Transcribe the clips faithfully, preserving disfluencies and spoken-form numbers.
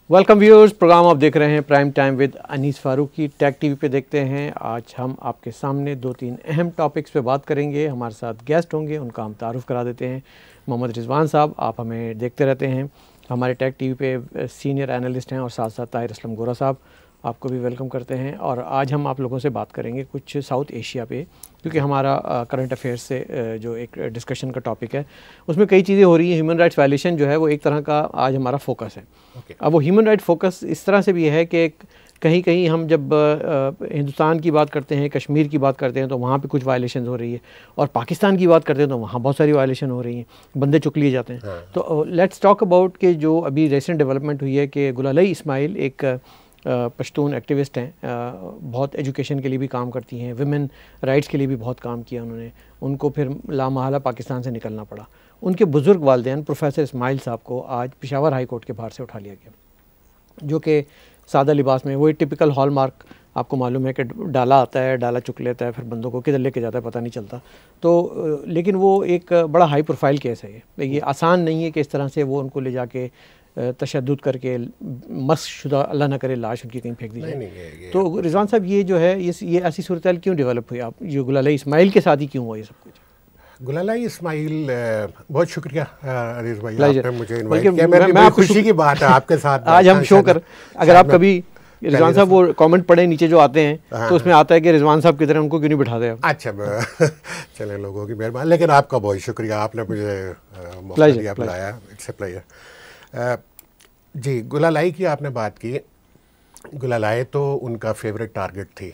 Welcome viewers, programme आप देख रहे हैं prime time with Anees Farooqui. Tag TV पे देखते हैं। आज हम आपके सामने दो तीन अहम टॉपिक्स पे बात करेंगे। हमारे साथ गेस्ट होंगे, उनका हम तारुफ करा देते हैं। मोहम्मद रिजवान साहब, आप हमें देखते रहते हैं, हमारे टैग टीवी पे सीनियर एनालिस्ट हैं, और साथ साथ ताहिर असलम गोरा साहब, आपको भी वेलकम करते हैं। और आज हम आप लोगों से बात करेंगे कुछ साउथ एशिया पे, क्योंकि हमारा करंट अफेयर्स से uh, जो एक डिस्कशन का टॉपिक है, उसमें कई चीज़ें हो रही हैं। ह्यूमन राइट्स वायलेशन जो है वो एक तरह का आज हमारा फोकस है। okay. अब वो ह्यूमन राइट फोकस इस तरह से भी है कि कहीं कहीं हम जब uh, हिंदुस्तान की बात करते हैं, कश्मीर की बात करते हैं, तो वहाँ पे कुछ वायलेशन हो रही है, और पाकिस्तान की बात करते हैं तो वहाँ बहुत सारी वायलेशन हो रही हैं, बंदे चुक लिए जाते हैं। हाँ. तो लेट्स टॉक अबाउट कि जो अभी रिसेंट डेवलपमेंट हुई है कि गुलालई इस्माइल एक पश्तून एक्टिविस्ट हैं, बहुत एजुकेशन के लिए भी काम करती हैं, विमेन राइट्स के लिए भी बहुत काम किया उन्होंने। उनको फिर लामहला पाकिस्तान से निकलना पड़ा। उनके बुज़ुर्ग वालिदैन प्रोफेसर इस्माइल साहब को आज पेशावर हाई कोर्ट के बाहर से उठा लिया गया, जो कि सादा लिबास में, वही टिपिकल हॉलमार्क आपको मालूम है कि डाला आता है, डाला चुक लेता है, फिर बंदों को किधर लेके जाता है पता नहीं चलता। तो लेकिन वो एक बड़ा हाई प्रोफाइल केस है। ये ये आसान नहीं है कि इस तरह से वो उनको ले जाके तशद्दुद करके मस्शुदा, अल्लाह ना करे, लाश उनकी कहीं फेंक दी जाए। तो रिजवान साहब, ये जो है ये ये ऐसी सूरत क्यों डेवलप हुई? आप ये गुलालई इस्माइल के साथ ही क्यों हुआ ये सब कुछ? गुलालई इस्माइल, बहुत शुक्रिया अरीज भाई, आपने मुझे इनवाइट किया। मैं, मैं खुशी की बात है आपके साथ आज हम शो कर। अगर आप कभी रिजवान साहब वो कमेंट पढ़े नीचे जो आते हैं, तो उसमें आता है कि रिजवान साहब की तरह उनको क्यों नहीं बिठाते आप? अच्छा चले, लोगों की मेहरबानी, लेकिन आपका बहुत शुक्रिया, आपने मुझे मौका दिया, बुलाया। It's a pleasure. जी, गुलालई की आपने बात की। गुलालई तो उनका फेवरेट टारगेट थी।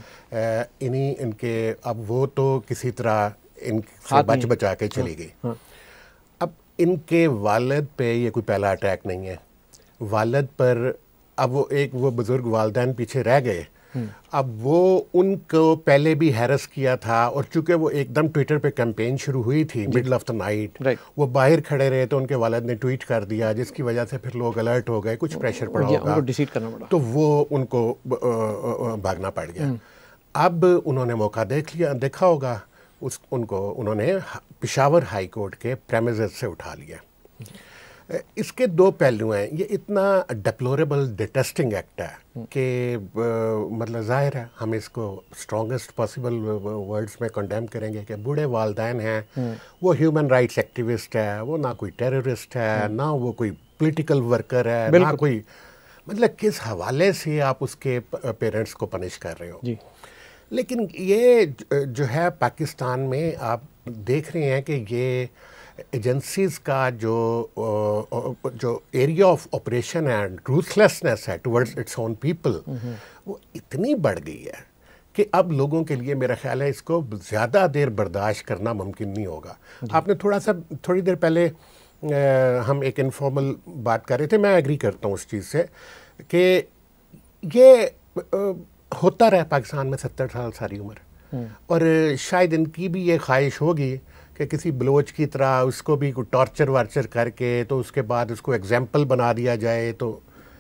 इन्हीं इनके, अब वो तो किसी तरह इनसे बच बचा के चली गई। हाँ, हाँ। अब इनके वालिद पे ये कोई पहला अटैक नहीं है। वालिद पर अब वो एक वो बुज़ुर्ग वालिदैन पीछे रह गए। अब वो उनको पहले भी हैरस किया था, और चूंकि वो एकदम ट्विटर पे कैंपेन शुरू हुई थी मिडल ऑफ द नाइट, वो बाहर खड़े रहे तो उनके वालिद ने ट्वीट कर दिया, जिसकी वजह से फिर लोग अलर्ट हो गए, कुछ प्रेशर पड़ा होगा, डिसीड करना पड़ा, तो वो उनको भागना पड़ गया। अब उन्होंने मौका देख लिया, देखा होगा उस उनको उन्होंने पेशावर हाई कोर्ट के प्रेमिसेस से उठा लिया। इसके दो पहलू हैं। ये इतना डिप्लोरेबल, डिटेस्टिंग एक्ट है कि मतलब ज़ाहिर है हम इसको स्ट्रॉन्गेस्ट पॉसिबल वर्ड्स में कंडेम करेंगे कि बूढ़े वालिदैन हैं, वो ह्यूमन राइट्स एक्टिविस्ट है, वो ना कोई टेररिस्ट है, ना वो कोई पॉलिटिकल वर्कर है, ना कोई, मतलब किस हवाले से आप उसके पेरेंट्स को पनिश कर रहे हो जी। लेकिन ये जो है पाकिस्तान में आप देख रहे हैं कि ये एजेंसीज़ का जो जो एरिया ऑफ ऑपरेशन है, रूथलेसनेस है टुवर्ड्स इट्स ओन पीपल, वो इतनी बढ़ गई है कि अब लोगों के लिए मेरा ख्याल है इसको ज़्यादा देर बर्दाश्त करना मुमकिन नहीं होगा। आपने थोड़ा सा थोड़ी देर पहले आ, हम एक इनफॉर्मल बात कर रहे थे, मैं एग्री करता हूँ उस चीज़ से कि ये आ, होता रहा पाकिस्तान में सत्तर साल सारी उम्र, और शायद इनकी भी ये ख्वाहिश होगी कि किसी बलोच की तरह उसको भी कोई टॉर्चर वार्चर करके तो उसके बाद उसको एग्जाम्पल बना दिया जाए। तो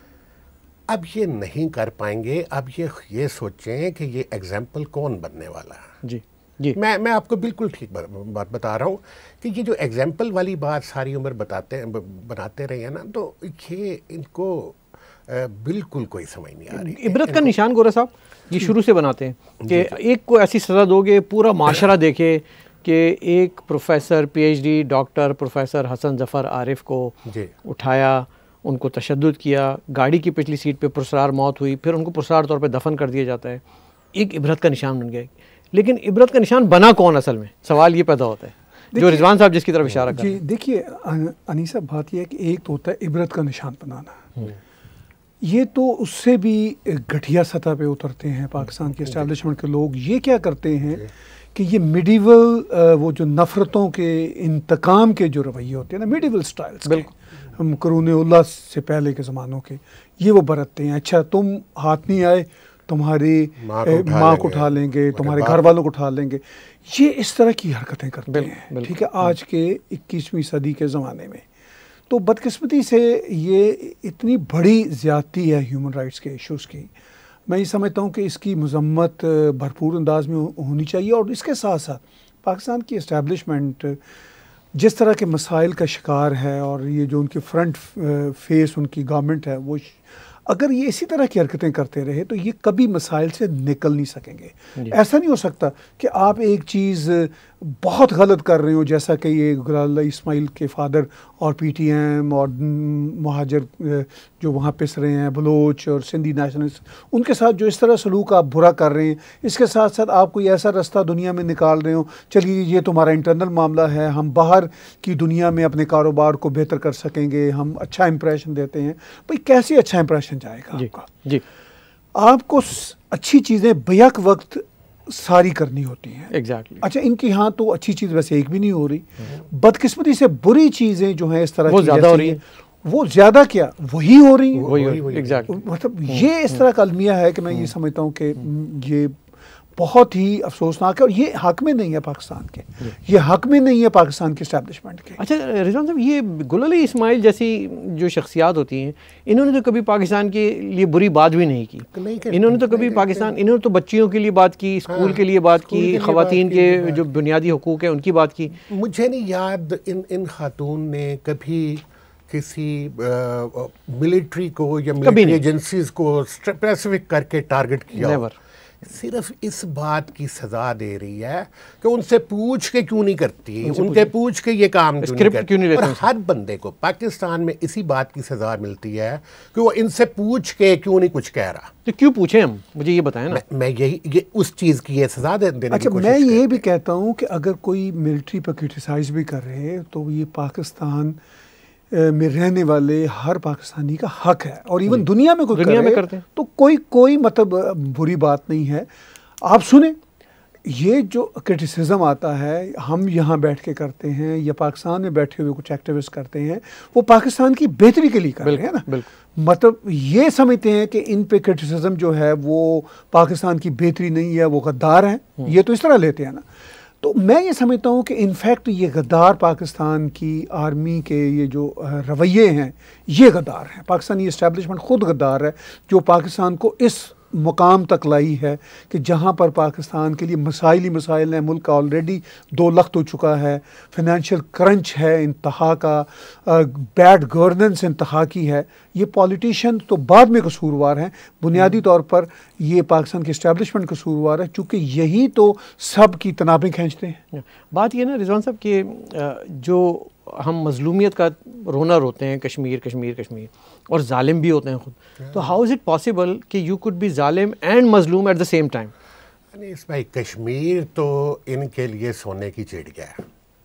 अब ये नहीं कर पाएंगे। अब ये ये सोचें कि ये एग्जाम्पल कौन बनने वाला है। जी जी, मैं मैं आपको बिल्कुल ठीक बात बता रहा हूँ कि ये जो एग्जाम्पल वाली बात सारी उम्र बताते बनाते रहे हैं ना, तो ये इनको बिल्कुल कोई समझ नहीं आ रही। इबरत का निशान गोरा साहब ये शुरू से बनाते हैं कि एक को ऐसी सज़ा दोगे पूरा माशरा देखे कि एक professor, PhD doctor professor Hasan Zafar Arif को उठाया, उनको तशद्दुद किया, गाड़ी की पिछली सीट पे पुरस्रार मौत हुई, फिर उनको पुरस्रार तौर पे दफन कर दिया जाता है। एक इबरत का निशान बन गया। लेकिन इबरत का निशान बना कौन? असल में सवाल ये पैदा होता है जो रिजवान साहब जिसकी तरफ इशारा कर रहे हैं। देखिए अनीसा, बात यह है कि एक तो होता है इबरत का निशान बनाना, ये तो उससे भी घटिया सतह पे उतरते हैं पाकिस्तान के एस्टैब्लिशमेंट के लोग। ये क्या करते हैं कि ये मिडिवल वो जो नफ़रतों के इंतकाम के जो रवैये होते हैं ना, मिडिवल स्टाइल्स, बिल्कुल हम करून-ए-उल्लाह से पहले के ज़मानों के, ये वो बरतते हैं। अच्छा तुम हाथ नहीं आए, तुम्हारी माँ को उठा लेंगे, तुम्हारे घर वालों को उठा लेंगे, ये इस तरह की हरकतें करते हैं। ठीक है, आज के इक्कीसवीं सदी के ज़माने में तो बदकिस्मती से ये इतनी बड़ी ज़्यादती है ह्यूमन राइट्स के इश्यूज़ की। मैं ये समझता हूँ कि इसकी मज़म्मत भरपूर अंदाज में होनी चाहिए। और इसके साथ साथ पाकिस्तान की इस्टेब्लिशमेंट जिस तरह के मसाइल का शिकार है और ये जो उनकी फ्रंट फेस उनकी गवर्नमेंट है, वो अगर ये इसी तरह की हरकतें करते रहे तो ये कभी मसाइल से निकल नहीं सकेंगे। ऐसा नहीं हो सकता कि आप एक चीज़ बहुत गलत कर रहे हो, जैसा कि ये गुलाल इस्माइल के फादर और पीटीएम और महाजर जो वहाँ पिस रहे हैं, बलोच और सिंधी नेशनलिस्ट, उनके साथ जो इस तरह सलूक आप बुरा कर रहे हैं, इसके साथ साथ आप कोई ऐसा रास्ता दुनिया में निकाल रहे हो, चलिए ये तुम्हारा इंटरनल मामला है, हम बाहर की दुनिया में अपने कारोबार को बेहतर कर सकेंगे, हम अच्छा इंप्रेशन देते हैं। भाई कैसे अच्छा इंप्रेशन जाएगा जी, आपका? जी आपको अच्छी चीज़ें बेहक वक्त सारी करनी होती हैं। Exactly exactly. अच्छा, इनके यहाँ तो अच्छी चीज़ वैसे एक भी नहीं हो रही, बदकिस्मती से बुरी चीज़ें जो हैं इस तरह वो ज़्यादा हो रही है, वो ज़्यादा क्या वही हो रही हैं। वही वही एग्जैक्टली। मतलब ये इस तरह का अलमिया है कि मैं ये समझता हूँ कि ये बहुत ही अफसोसनाक है और ये हक में नहीं है पाकिस्तान के, ये हक में नहीं है पाकिस्तान के एस्टैब्लिशमेंट के। अच्छा रिजवान साहब, ये गुलाल इस्माइल जैसी जो शख्सियात होती हैं, इन्होंने तो कभी पाकिस्तान के लिए बुरी बात भी नहीं की, नहीं इन्होंने तो कभी पाकिस्तान, इन्होंने तो बच्चियों के लिए बात की, स्कूल हाँ, के लिए बात की, ख़वातीन के जो बुनियादी हुकूक है उनकी बात की। मुझे नहीं याद इन इन खातून ने कभी किसी मिलिट्री को या मिलिट्री एजेंसीज को स्पेसिफिक करके टारगेट किया। नेवर। सिर्फ इस बात की सजा दे रही है कि उनसे पूछ के क्यों नहीं करती, उनके पूछ के ये काम क्यों नहीं करती। क्यों नहीं और हर बंदे को पाकिस्तान में इसी बात की सजा मिलती है कि वो इनसे पूछ के क्यों नहीं कुछ कह रहा। तो क्यों पूछे हम, मुझे ये बताएं ना। मैं, मैं यही ये उस चीज़ की ये सजा दे, देने अच्छा, की कोशिश मैं ये भी कहता हूँ कि अगर कोई मिलिट्री पर क्रिटिसाइज भी कर रहे हैं तो ये पाकिस्तान में रहने वाले हर पाकिस्तानी का हक है, और इवन दुनिया में कोई दुनिया में करते हैं तो कोई कोई मतलब बुरी बात नहीं है। आप सुने, ये जो क्रिटिसिज्म आता है हम यहाँ बैठ के करते हैं या पाकिस्तान में बैठे हुए कुछ एक्टिविस्ट करते हैं, वो पाकिस्तान की बेहतरी के लिए कर रहे हैं ना। मतलब ये समझते हैं कि इन पे क्रिटिसिज्म जो है वो पाकिस्तान की बेहतरी नहीं है, वो गद्दार हैं, ये तो इस तरह लेते हैं ना। तो मैं ये समझता हूँ कि इनफैक्ट ये गद्दार पाकिस्तान की आर्मी के ये जो रवैये हैं ये गद्दार हैं। पाकिस्तानी इस्टेब्लिशमेंट ख़ुद गद्दार है जो पाकिस्तान को इस मुकाम तक लाई है कि जहाँ पर पाकिस्तान के लिए मसाइल ही मसाइल हैं। मुल्क ऑलरेडी दो लख्त हो चुका है, फाइनेंशियल क्रंच है इंतहा का, बैड गवर्नेंस इंतहा की है। ये पॉलिटिशियन तो बाद में कसूरवार हैं, बुनियादी तौर पर ये पाकिस्तान के इस्टेब्लिशमेंट कसूरवार है, चूँकि यही तो सब की तनाबें खींचते हैं। बात ये ना रिजवान साहब कि जो हम मजलूमियत का रोना रोते हैं, कश्मीर कश्मीर कश्मीर, और जालिम भी होते हैं खुद, तो हाउ इज़ इट पॉसिबल कि यू कुड बी जालिम एंड मजलूम एट द सेम टाइम? इस भाई कश्मीर तो इनके लिए सोने की चिड़िया है।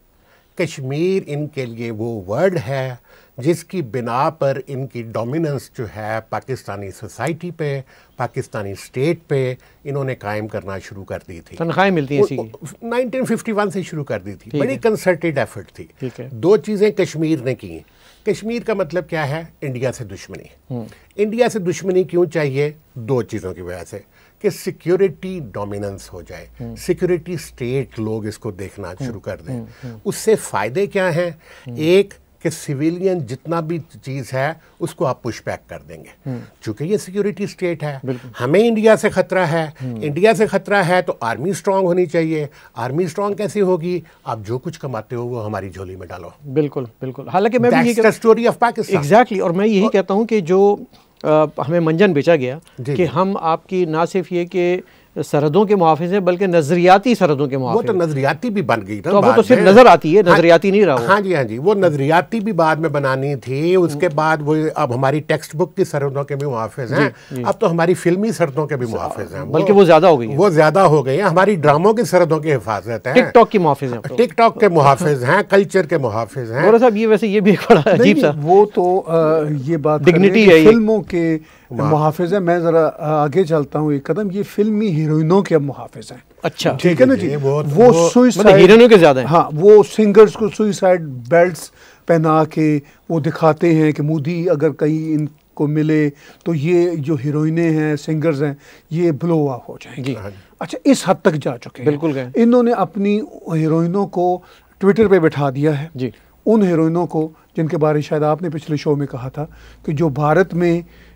कश्मीर इनके लिए वो वर्ड है जिसकी बिना पर इनकी डोमिनेंस जो है पाकिस्तानी सोसाइटी पे, पाकिस्तानी स्टेट पे इन्होंने कायम करना शुरू कर दी थी। तनख्वाहें मिलती हैं इसी की नाइनटीन फिफ्टी वन से शुरू कर दी थी। बड़ी कंसर्टेड एफर्ट थी। है। दो चीज़ें कश्मीर ने की। कश्मीर का मतलब क्या है? इंडिया से दुश्मनी। इंडिया से दुश्मनी क्यों चाहिए? दो चीज़ों की वजह से कि सिक्योरिटी डोमिनेंस हो जाए, सिक्योरिटी स्टेट लोग इसको देखना शुरू कर दें। उससे फ़ायदे क्या हैं? एक कि सिविलियन जितना भी चीज़ है उसको आप पुश बैक कर देंगे, चूँकि ये सिक्योरिटी स्टेट है। हमें इंडिया से ख़तरा है, इंडिया से ख़तरा है तो आर्मी स्ट्रांग होनी चाहिए। आर्मी स्ट्रांग कैसे होगी? आप जो कुछ कमाते हो वो हमारी झोली में डालो। बिल्कुल बिल्कुल। हालांकि मैं भी ये स्टोरी ऑफ पाकिस्तान एग्जैक्टली, और मैं यही कहता हूँ कि जो आ, हमें मंजन बेचा गया कि हम आपकी ना सिर्फ ये कि सरहदों के मुहाफिज हैं बल्कि नजरियाती सरहदों के मुहाफिज। वो तो नजरियाती भी बन गई ना, तो वो तो सिर्फ नजर आती है, नजरियाती नहीं रहा। हाँ जी हाँ जी, वो नजरियाती भी बाद में बनानी थी। उसके बाद वो अब हमारी टेक्स्ट बुक की सरहदों के भी मुहाफिज हैं, अब तो हमारी फिल्मी सरहदों के भी मुहाफिज हैं, बल्कि वो ज्यादा हो गई है, वो ज्यादा हो गई है। हमारी ड्रामों की सरहदों की हिफाजत है, टिकटॉक के मुहाफिज हैं, टिकटॉक के मुहाफिज हैं, कल्चर के मुहाफिज हैं। गौरव साहब ये वैसे ये भी एक बड़ा अजीब सा, वो तो ये बात डिग्निटी है, फिल्मों के मुहाफिज है। मैं जरा आगे चलता हूँ एक कदम, ये फिल्मी हीरोइनों के मुहाफिज हैं। अच्छा ठीक है ना जी। वो, वो, वो सुइसाइड हीरोइनों के ज्यादा हैं। हाँ, वो सिंगर्स को सुइसाइड बेल्ट्स पहना के वो दिखाते हैं कि मोदी अगर कहीं इनको मिले तो ये जो हीरोइनें हैं, सिंगर्स हैं, ये ब्लो ऑफ हो जाएंगी। अच्छा, इस हद तक जा चुके हैं। बिल्कुल गए। इन्होंने अपनी हीरोइनों को ट्विटर पे बैठा दिया है जी। उन हीरोइनों को जिनके बारे शायद आपने पिछले शो में कहा था कि जो भारत में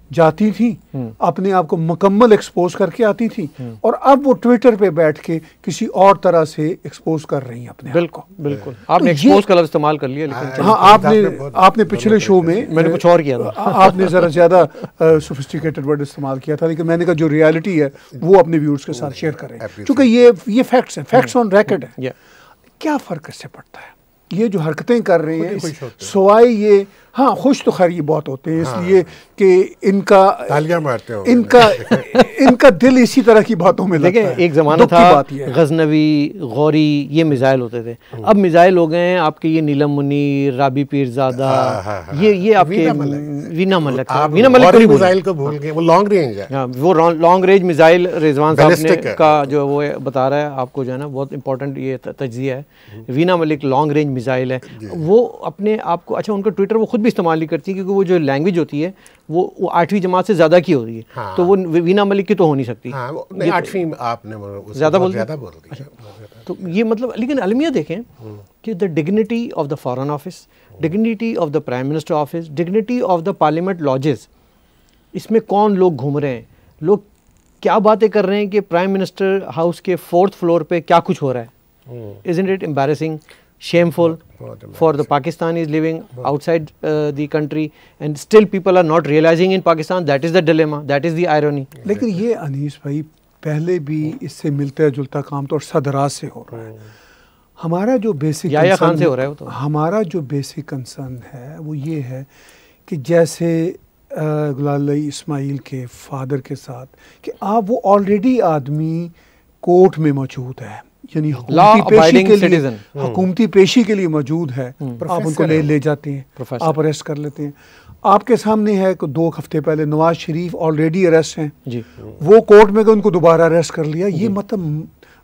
जाती थी, अपने आप को मुकम्मल एक्सपोज करके आती थी, और अब वो ट्विटर पे बैठ के किसी और तरह से एक्सपोज कर रही हैं अपने बिल्कुल आप को। बिल्कुल आपने तो एक्सपोज का लफ्ज़ इस्तेमाल कर लिया, लेकिन हाँ, आपने आपने पिछले शो में मैंने कुछ और किया था। आपने ज़रा ज़्यादा सोफिस्टिकेटेड वर्ड इस्तेमाल किया था, लेकिन मैंने कहा जो रियलिटी है वो अपने व्यूअर्स के साथ शेयर करें, क्योंकि ये ये फैक्ट्स हैं, फैक्ट्स ऑन रिकॉर्ड है। क्या फ़र्क इससे पड़ता है? ये जो हरकतें कर रहे हैं सवाई ये, हाँ खुश तो खैर ये बहुत होते हैं, इसलिए हाँ, कि इनका तालियां मारते हो, इनका इनका दिल इसी तरह की बातों में लगता है। एक ज़माना था गजनवी, गौरी, ये मिसाइल होते थे, अब मिसाइल हो गए हैं आपके ये नीलम मुनीर, राबी पीरजादा, ये ये आपके वीना मलिक, वीना मलिक मिसाइल को भूल गए, वो लॉन्ग रेंज है, वो लॉन्ग रेंज मिसाइल रिजवान साहब का जो वो बता रहा है आपको, जो है ना बहुत इंपॉर्टेंट ये तज्जिया है। Veena Malik long range missile है, वो अपने आप को, अच्छा उनका ट्विटर वो खुद भी इस्तेमाल नहीं करती, क्योंकि वो जो लैंग्वेज होती है वो वो आठवीं जमात से ज़्यादा की होती है, हाँ, तो वो वीना मलिक की तो हो नहीं सकती। हाँ, नहीं, आठवीं आपने ज़्यादा बोल ज़्यादा बोल दी। अच्छा, तो ये मतलब, लेकिन अलमिया देखें कि the dignity of the foreign office, dignity of the prime minister office, dignity of the parliament lodges, इसमें कौन लोग घूम रहे हैं, लोग क्या बातें कर रहे हैं कि प्राइम मिनिस्टर हाउस के फोर्थ फ्लोर पे क्या कुछ हो रहा है। Isn't it embarrassing, shameful for the Pakistanis living outside uh, the country, and still people are not realizing in Pakistan. That is the dilemma, that is the irony. लेकिन ये अनीस भाई पहले भी इससे मिलता जुलता काम तो सदराज से हो रहा है। हमारा जो बेसिक याया खान से हो रहा है वो तो। हमारा जो बेसिक कंसर्न है वो ये है कि जैसे गुलाल इस्माइल के फादर के साथ, कि आप वो ऑलरेडी आदमी कोर्ट में मौजूद है, यानी हुकूमती पेशी के लिए हुकूमती पेशी के लिए मौजूद है, आप उनको ले ले जाते हैं, आप अरेस्ट कर लेते हैं। आपके सामने है कि दो हफ्ते पहले नवाज शरीफ ऑलरेडी अरेस्ट हैं जी, वो कोर्ट में गए, उनको दोबारा अरेस्ट कर लिया। ये मतलब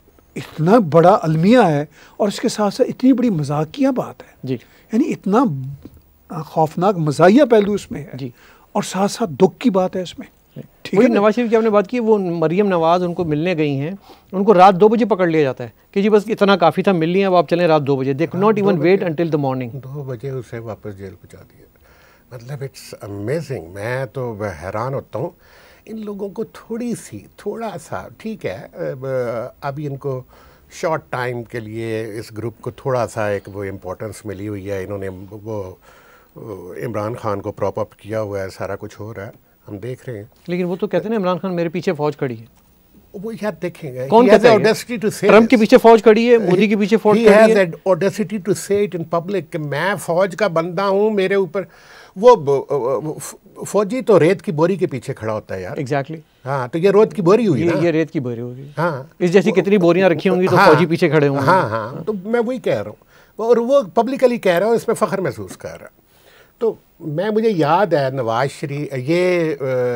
इतना बड़ा अलमिया है, और इसके साथ साथ इतनी बड़ी मजाकिया बात है जी, यानी इतना खौफनाक मजाहिया पहलू इसमें है जी, और साथ साथ दुख की बात है इसमें। वही नवाज शरीफ की आपने बात की, वो मरियम नवाज उनको मिलने गई हैं, उनको रात दो बजे पकड़ लिया जाता है कि जी बस इतना काफ़ी था, मिल लिया, अब आप चलें रात दो बजे। They not even wait until the morning. दो बजे उसे वापस जेल पहुंचा दिया। मतलब इट्स अमेजिंग। मैं तो हैरान होता हूँ इन लोगों को। थोड़ी सी थोड़ा सा ठीक है, अभी इनको शॉर्ट टाइम के लिए इस ग्रुप को थोड़ा सा एक वो इम्पोर्टेंस मिली हुई है, इन्होंने वो इमरान खान को प्रॉप अप किया हुआ है, सारा कुछ हो रहा है, हम देख रहे हैं। लेकिन वो तो कहते हैं ना इमरान खान मेरे पीछे फौज खड़ी है। वो यार देखेंगे, कौन कहता है? ट्रम्प के पीछे फौज खड़ी है, मोदी के पीछे फौज खड़ी है। Audacity to say it in public कि मैं फौज का बंदा हूँ, मेरे ऊपर वो फौजी तो रेत की बोरी के पीछे खड़ा होता है यार। Exactly exactly. हाँ, तो ये रेत की बोरी हुई ये, ना? ये रेत की बोरी होगी। हाँ, इस जैसी कितनी बोरियां रखी होंगी तो हाँ, फौजी पीछे खड़े होंगे। हाँ हाँ, तो मैं वही कह रहा हूँ, और वो पब्लिकली कह रहा हूँ, इसमें फ़ख्र महसूस कर रहा है। तो मैं मुझे याद है नवाज शरीफ, ये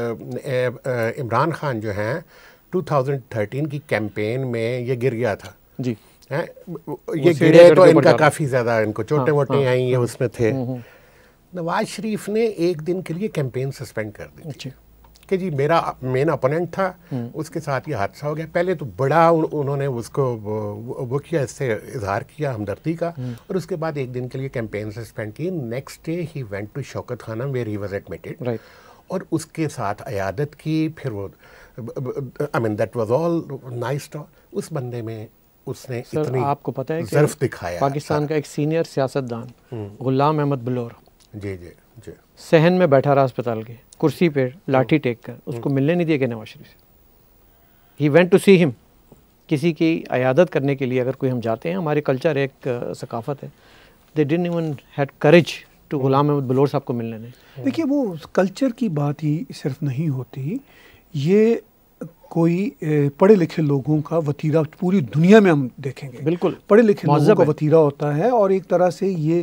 इमरान खान जो हैं दो हज़ार तेरह की कैंपेन में ये गिर गया था जी, है ये गिरे तो इनका काफ़ी ज़्यादा इनको चोटें वोटें आई, ये उसमें थे। नवाज शरीफ ने एक दिन के लिए कैंपेन सस्पेंड कर दी थी कि जी मेरा मेन अपोनेंट था, उसके साथ ये हादसा हो गया। पहले तो बड़ा उन, उन्होंने उसको वो, वो किया, इससे इजहार किया हमदर्दी का, और उसके बाद एक दिन के लिए कैंपेन सस्पेंड की। Next day he went to Shaukat Khanum where he was admitted, और उसके साथ अयादत की। फिर वो I mean that was all nice talk. उस बंदे में उसने इतनी आपको पता है ज़र्फ दिखाया। पाकिस्तान का एक सीनियर सियासतदान गुलाम अहमद बलोर जी जी जी सहन में बैठा रहा अस्पताल के कुर्सी पे लाठी टेक कर, उसको मिलने नहीं दिया कि नवाज शरीफ से। He went to see him. किसी की अयादत करने के लिए अगर कोई हम जाते हैं, हमारे कल्चर एक सकाफत है, they didn't even had courage to Ghulam Ahmad Bilour साहब को मिलने नहीं। देखिए वो कल्चर की बात ही सिर्फ नहीं होती, ये कोई पढ़े लिखे लोगों का वतीरा पूरी दुनिया में हम देखेंगे। बिल्कुल पढ़े लिखे लोगों का वतीरा होता है, और एक तरह से ये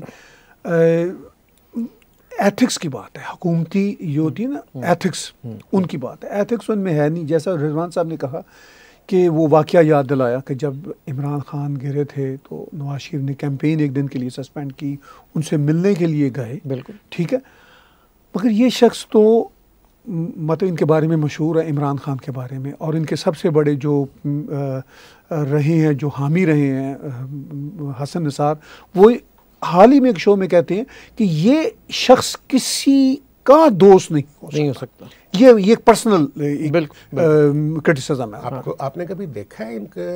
एथिक्स की बात है, हुकूमती ये होती है ना एथिक्स, उनकी बात है। एथिक्स उनमें है नहीं। जैसा रिजवान साहब ने कहा कि वो वाक़या याद दिलाया कि जब इमरान खान गिरे थे तो नवाज शरीफ ने कैंपेन एक दिन के लिए सस्पेंड की, उनसे मिलने के लिए गए। बिल्कुल ठीक है, मगर ये शख्स तो मतलब इनके बारे में मशहूर है, इमरान खान के बारे में, और इनके सबसे बड़े जो आ, रहे हैं, जो हामी रहे हैं हसन निसार, वो हाल ही में एक शो में कहते हैं कि ये शख्स किसी का दोस्त नहीं हो सकता, नहीं हो सकता। ये ये एक पर्सनल क्रिटिसिज्म है। आपको आपने कभी देखा है इनके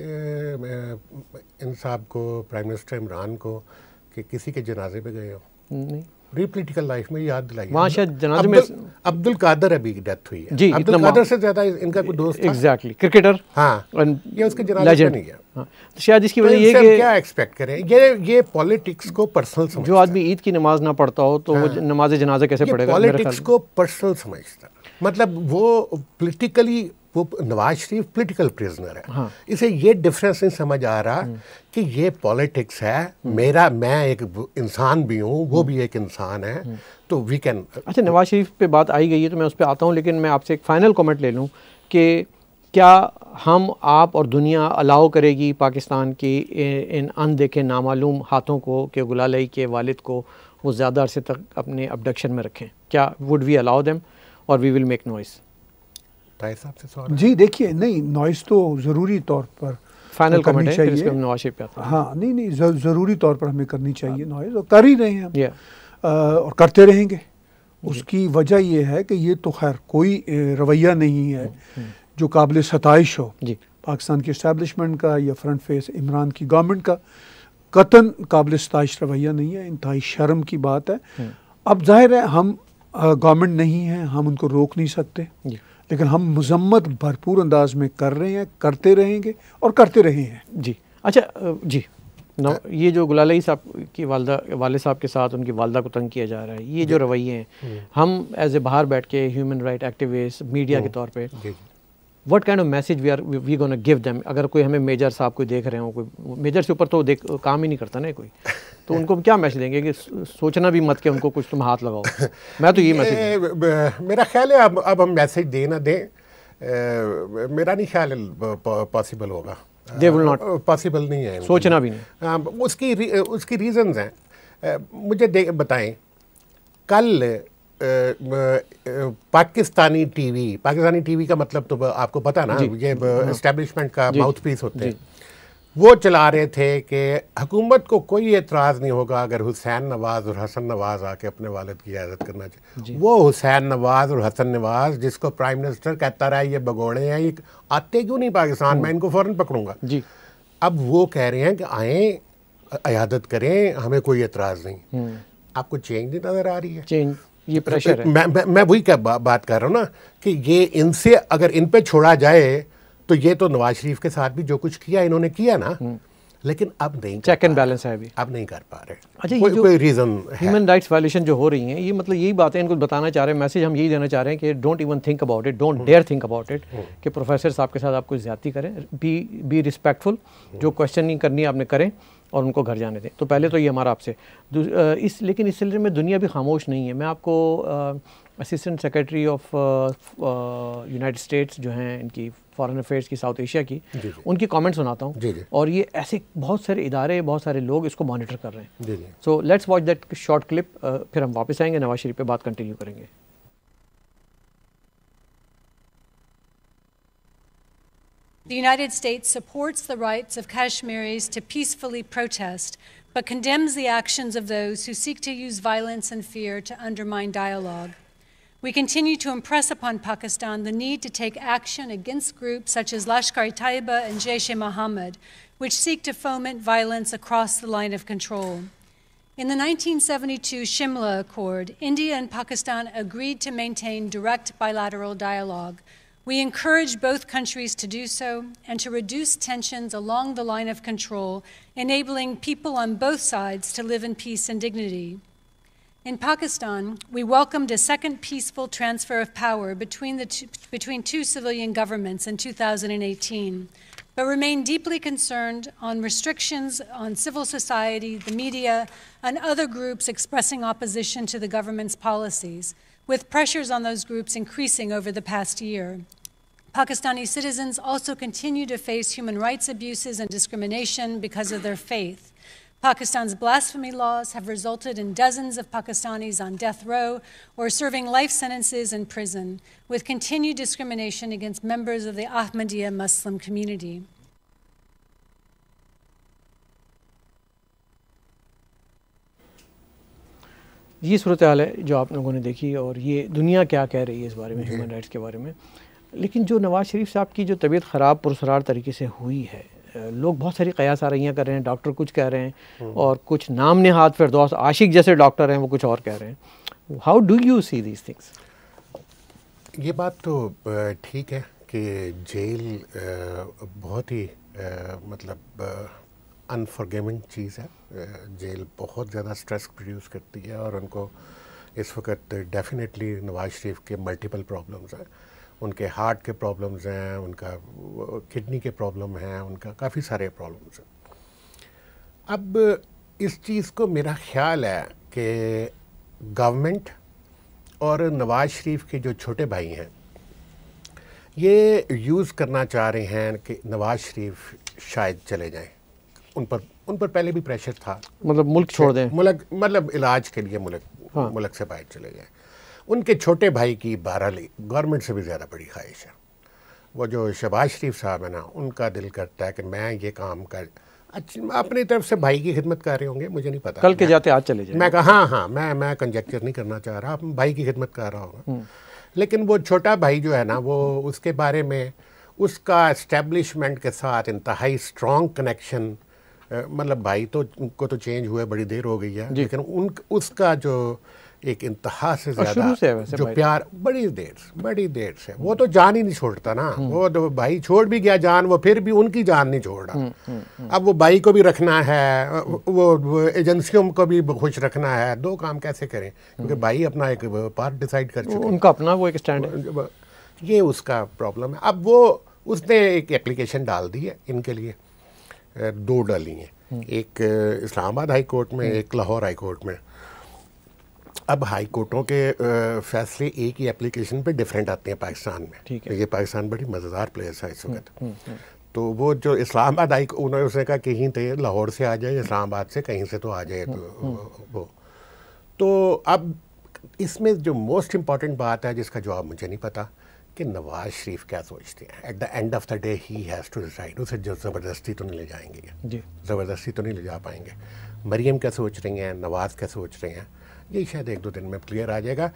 इन साहब को, प्राइम मिनिस्टर इमरान को, कि किसी के जनाजे पे गए हो? नहीं। पूरी पॉलिटिकल लाइफ में याद दिलाइए। वहाँ शायद जनाजे में अब्दुल कादर अभी डेथ हुई है जी, अब्दुल कादर से ज्यादा इनका कोई दोस्त था। Exactly, cricketer. हाँ, ये उसके जनाजे पे नहीं गया। हाँ, तो शायद इसकी तो वजह ये कि क्या एक्सपेक्ट करें, ये ये पॉलिटिक्स को पर्सनल समझता है। जो आदमी ईद की नमाज ना पढ़ता हो तो वो नमाज जनाजा कैसे पढ़ेगा? पॉलिटिक्स को पर्सनल समझता, मतलब वो पॉलिटिकली, वो नवाज शरीफ पॉलिटिकल प्रिजनर है। हाँ। इसे ये डिफरेंस नहीं समझ आ रहा कि ये पॉलिटिक्स है, मेरा मैं एक इंसान भी हूँ, वो भी एक इंसान है, तो वी कैन। अच्छा, नवाज शरीफ पे बात आई गई है तो मैं उस पर आता हूँ, लेकिन मैं आपसे एक फाइनल कमेंट ले लूँ कि क्या हम, आप और दुनिया अलाउ करेगी पाकिस्तान की इन अनदेखे नामालूम हाथों को कि गुलालई के वालिद को वो ज़्यादा अरसे तक अपने अबडक्शन में रखें? क्या वुड वी अलाउ देम और वी विल मेक नॉइस? साहब से सवाल। जी देखिए, नहीं, नॉइस तो ज़रूरी तौर पर फाइनल कमेंट है, फिर इसके हम नवाज शरीफ पे आते हैं। हाँ, नहीं नहीं, ज़रूरी तौर पर हमें करनी चाहिए नॉइस, और कर ही रहे हैं हम, yeah. आ, और करते रहेंगे। उसकी वजह ये है कि ये तो खैर कोई रवैया नहीं है जो काबिल सताइश हो जी। पाकिस्तान की इस्टेब्लिशमेंट का या फ्रंट फेस इमरान की गवर्नमेंट का कतन काबिल सताइश रवैया नहीं है, इंतहाई शर्म की बात है। अब जाहिर है हम गवर्नमेंट नहीं है, हम उनको रोक नहीं सकते, लेकिन हम मजम्मत भरपूर अंदाज में कर रहे हैं, करते रहेंगे और करते रहे हैं जी। अच्छा जी, नौ, ये जो गुलालई साहब की वालदा, वाले साहब के साथ उनकी वालदा को तंग किया जा रहा है, ये जो रवैये हैं, हम एज ए बाहर बैठ के ह्यूमन राइट एक्टिविस्ट, मीडिया के तौर पे, what kind of message we are we gonna give them? अगर कोई हमें मेजर साहब कोई देख रहे हो, कोई मेजर से ऊपर तो देख काम ही नहीं करता ना कोई, तो उनको क्या मैसेज देंगे कि सोचना भी मत कि उनको कुछ तुम हाथ लगाओ? मैं तो ये मैसेज, मेरा ख्याल है अब अब हम मैसेज दे ना दें, मेरा नहीं ख्याल पॉसिबल होगा। दे विल नॉट, पॉसिबल नहीं है, सोचना भी नहीं। उसकी उसकी रीजंस हैं, मुझे दे बताएं। कल पाकिस्तानी टीवी, पाकिस्तानी टीवी का मतलब तो आपको पता ना, ये एस्टेब्लिशमेंट का माउथ पीस होते हैं, वो चला रहे थे कि हुकूमत को कोई एतराज़ नहीं होगा अगर हुसैन नवाज़ और हसन नवाज़ आके अपने वालिद की इजाज़त करना चाहिए। वो हुसैन नवाज़ और हसन नवाज़ जिसको प्राइम मिनिस्टर कहता रहा ये भगोड़े हैं, ये आते क्यों नहीं पाकिस्तान, मैं इनको फ़ौरन पकड़ूंगा जी। अब वो कह रहे हैं कि आएँ, इयादत करें, हमें कोई एतराज़ नहीं। आपको चेंज नहीं नज़र आ रही है? चेंज, ये प्रेशर है। मैं मैं, मैं वही क्या बा, बात कर रहा हूँ ना कि ये इनसे अगर इन पे छोड़ा जाए तो ये तो नवाज शरीफ के साथ भी जो कुछ किया इन्होंने किया ना, लेकिन अब नहीं, चेक एंड बैलेंस है अभी, अब नहीं कर पा रहे। अच्छा, कोई, ये जो कोई रीज़न ह्यूमन राइट्स वायलेशन जो हो रही हैं, ये मतलब यही बातें इनको बताना चाह रहे हैं, मैसेज हम यही देना चाह रहे हैं कि don't even think about it, don't dare think about it, कि प्रोफेसर साहब के साथ आप कोई ज़्यादती करें, बी बी रिस्पेक्टफुल, जो क्वेश्चनिंग करनी है आपने करें और उनको घर जाने दें। तो पहले तो ये हमारा आपसे इस, लेकिन इस सिलसिले में दुनिया भी खामोश नहीं है। मैं आपको assistant secretary of United States जो हैं इनकी फॉरेन अफेयर्स की साउथ एशिया की, जी जी। उनकी कमेंट सुनाता हूँ, और ये ऐसे बहुत सारे इदारे, बहुत सारे लोग इसको मॉनिटर कर रहे हैं। So let's watch that short clip, फिर हम वापस आएंगे, नवाज शरीफ पे बात कंटिन्यू करेंगे। The United States supports the rights of Kashmiris to peacefully protest, but condemns the actions of those who seek to use violence and fear to undermine dialogue. We continue to impress upon Pakistan the need to take action against groups such as Lashkar-e-Taiba and Jaish-e-Mohammed, which seek to foment violence across the line of control. In the nineteen seventy-two Shimla Accord, India and Pakistan agreed to maintain direct bilateral dialogue. We encourage both countries to do so and to reduce tensions along the line of control, enabling people on both sides to live in peace and dignity. In Pakistan, we welcomed a second peaceful transfer of power between, the two, between two civilian governments in two thousand eighteen, but remain deeply concerned on restrictions on civil society, the media, and other groups expressing opposition to the government's policies, with pressures on those groups increasing over the past year. Pakistani citizens also continue to face human rights abuses and discrimination because of their faith. Pakistan's blasphemy laws have resulted in dozens of Pakistanis on death row or serving life sentences in prison, with continued discrimination against members of the Ahmadiyya Muslim community. ये सूरत हाल है जो आप लोगों ने देखी, और ये दुनिया क्या कह रही है इस बारे में, ह्यूमन राइट्स के बारे में। लेकिन जो नवाज़ शरीफ साहब की जो तबीयत ख़राब पुरसरार तरीके से हुई है, लोग बहुत सारी क़यास आराइयाँ कर रहे हैं, डॉक्टर कुछ कह रहे हैं और कुछ नाम नेहाद फिरदौस आशिक जैसे डॉक्टर हैं वो कुछ और कह रहे हैं। How do you see these things? ये बात तो ठीक है कि जेल बहुत ही मतलब अनफॉरगिविंग चीज़ है। जेल बहुत ज़्यादा स्ट्रेस प्रोड्यूस करती है और उनको इस वक्त डेफिनेटली नवाज शरीफ के मल्टीपल प्रॉब्लम्स हैं, उनके हार्ट के प्रॉब्लम्स हैं, उनका किडनी के प्रॉब्लम हैं, उनका काफ़ी सारे प्रॉब्लम्स हैं। अब इस चीज़ को मेरा ख्याल है कि गवर्नमेंट और नवाज शरीफ के जो छोटे भाई हैं ये यूज़ करना चाह रहे हैं कि नवाज शरीफ शायद चले जाएं। उन पर उन पर पहले भी प्रेशर था, मतलब मुल्क छोड़ दें, मुल्क मतलब इलाज के लिए मुल्क हाँ। मुल्क से बाहर चले जाएं। उनके छोटे भाई की बहरहाल गवर्नमेंट से भी ज़्यादा बड़ी ख्वाहिश है। वो जो शहबाज शरीफ साहब है ना, उनका दिल करता है कि मैं ये काम कर अच्छा अपनी तरफ से भाई की खिदमत कर रहे होंगे, मुझे नहीं पता, कल के जाते आज चले जाए। मैं कहा हाँ हाँ मैं मैं कंजेक्चर नहीं करना चाह रहा, भाई की खिदमत कर रहा होगा। लेकिन वो छोटा भाई जो है ना, वो उसके बारे में उसका एस्टेब्लिशमेंट के साथ इंतहाई स्ट्रॉन्ग कनेक्शन, मतलब भाई तो उनको तो चेंज हुए बड़ी देर हो गई है, लेकिन उन उसका जो एक इंतहा से ज़्यादा से जो प्यार बड़ी देर बड़ी देर से, वो तो जान ही नहीं छोड़ता ना। वो तो भाई छोड़ भी गया जान, वो फिर भी उनकी जान नहीं छोड़ रहा। अब वो भाई को भी रखना है, वो, वो एजेंसियों को भी खुश रखना है, दो काम कैसे करें? क्योंकि भाई अपना एक पार्ट डिसाइड कर चुके, उनका अपना वो एक स्टैंड है, ये उसका प्रॉब्लम है। अब वो उसने एक एप्लीकेशन डाल दी है इनके लिए, दो डाली हैं, एक इस्लामाबाद हाई कोर्ट में, एक लाहौर हाई कोर्ट में। अब हाई कोर्टों के फैसले एक ही एप्लीकेशन पे डिफरेंट आते हैं पाकिस्तान में। ठीक है, ये पाकिस्तान बड़ी मज़ेदार प्लेस है इस वक्त। तो वो जो इस्लामाबाद हाई उन्होंने उसने कहा कहीं थे लाहौर से आ जाए, इस्लामाबाद से कहीं से तो आ जाए, तो वो तो अब इसमें जो मोस्ट इम्पॉर्टेंट बात है जिसका जवाब मुझे नहीं पता कि नवाज शरीफ क्या सोचते हैं। At the end of the day he has to decide. उसे जो ज़बरदस्ती तो नहीं ले जाएंगे, ज़बरदस्ती तो नहीं ले जा पाएंगे। मरियम क्या सोच रही हैं, नवाज़ क्या सोच रहे हैं, ये शायद एक दो दिन में क्लियर आ जाएगा।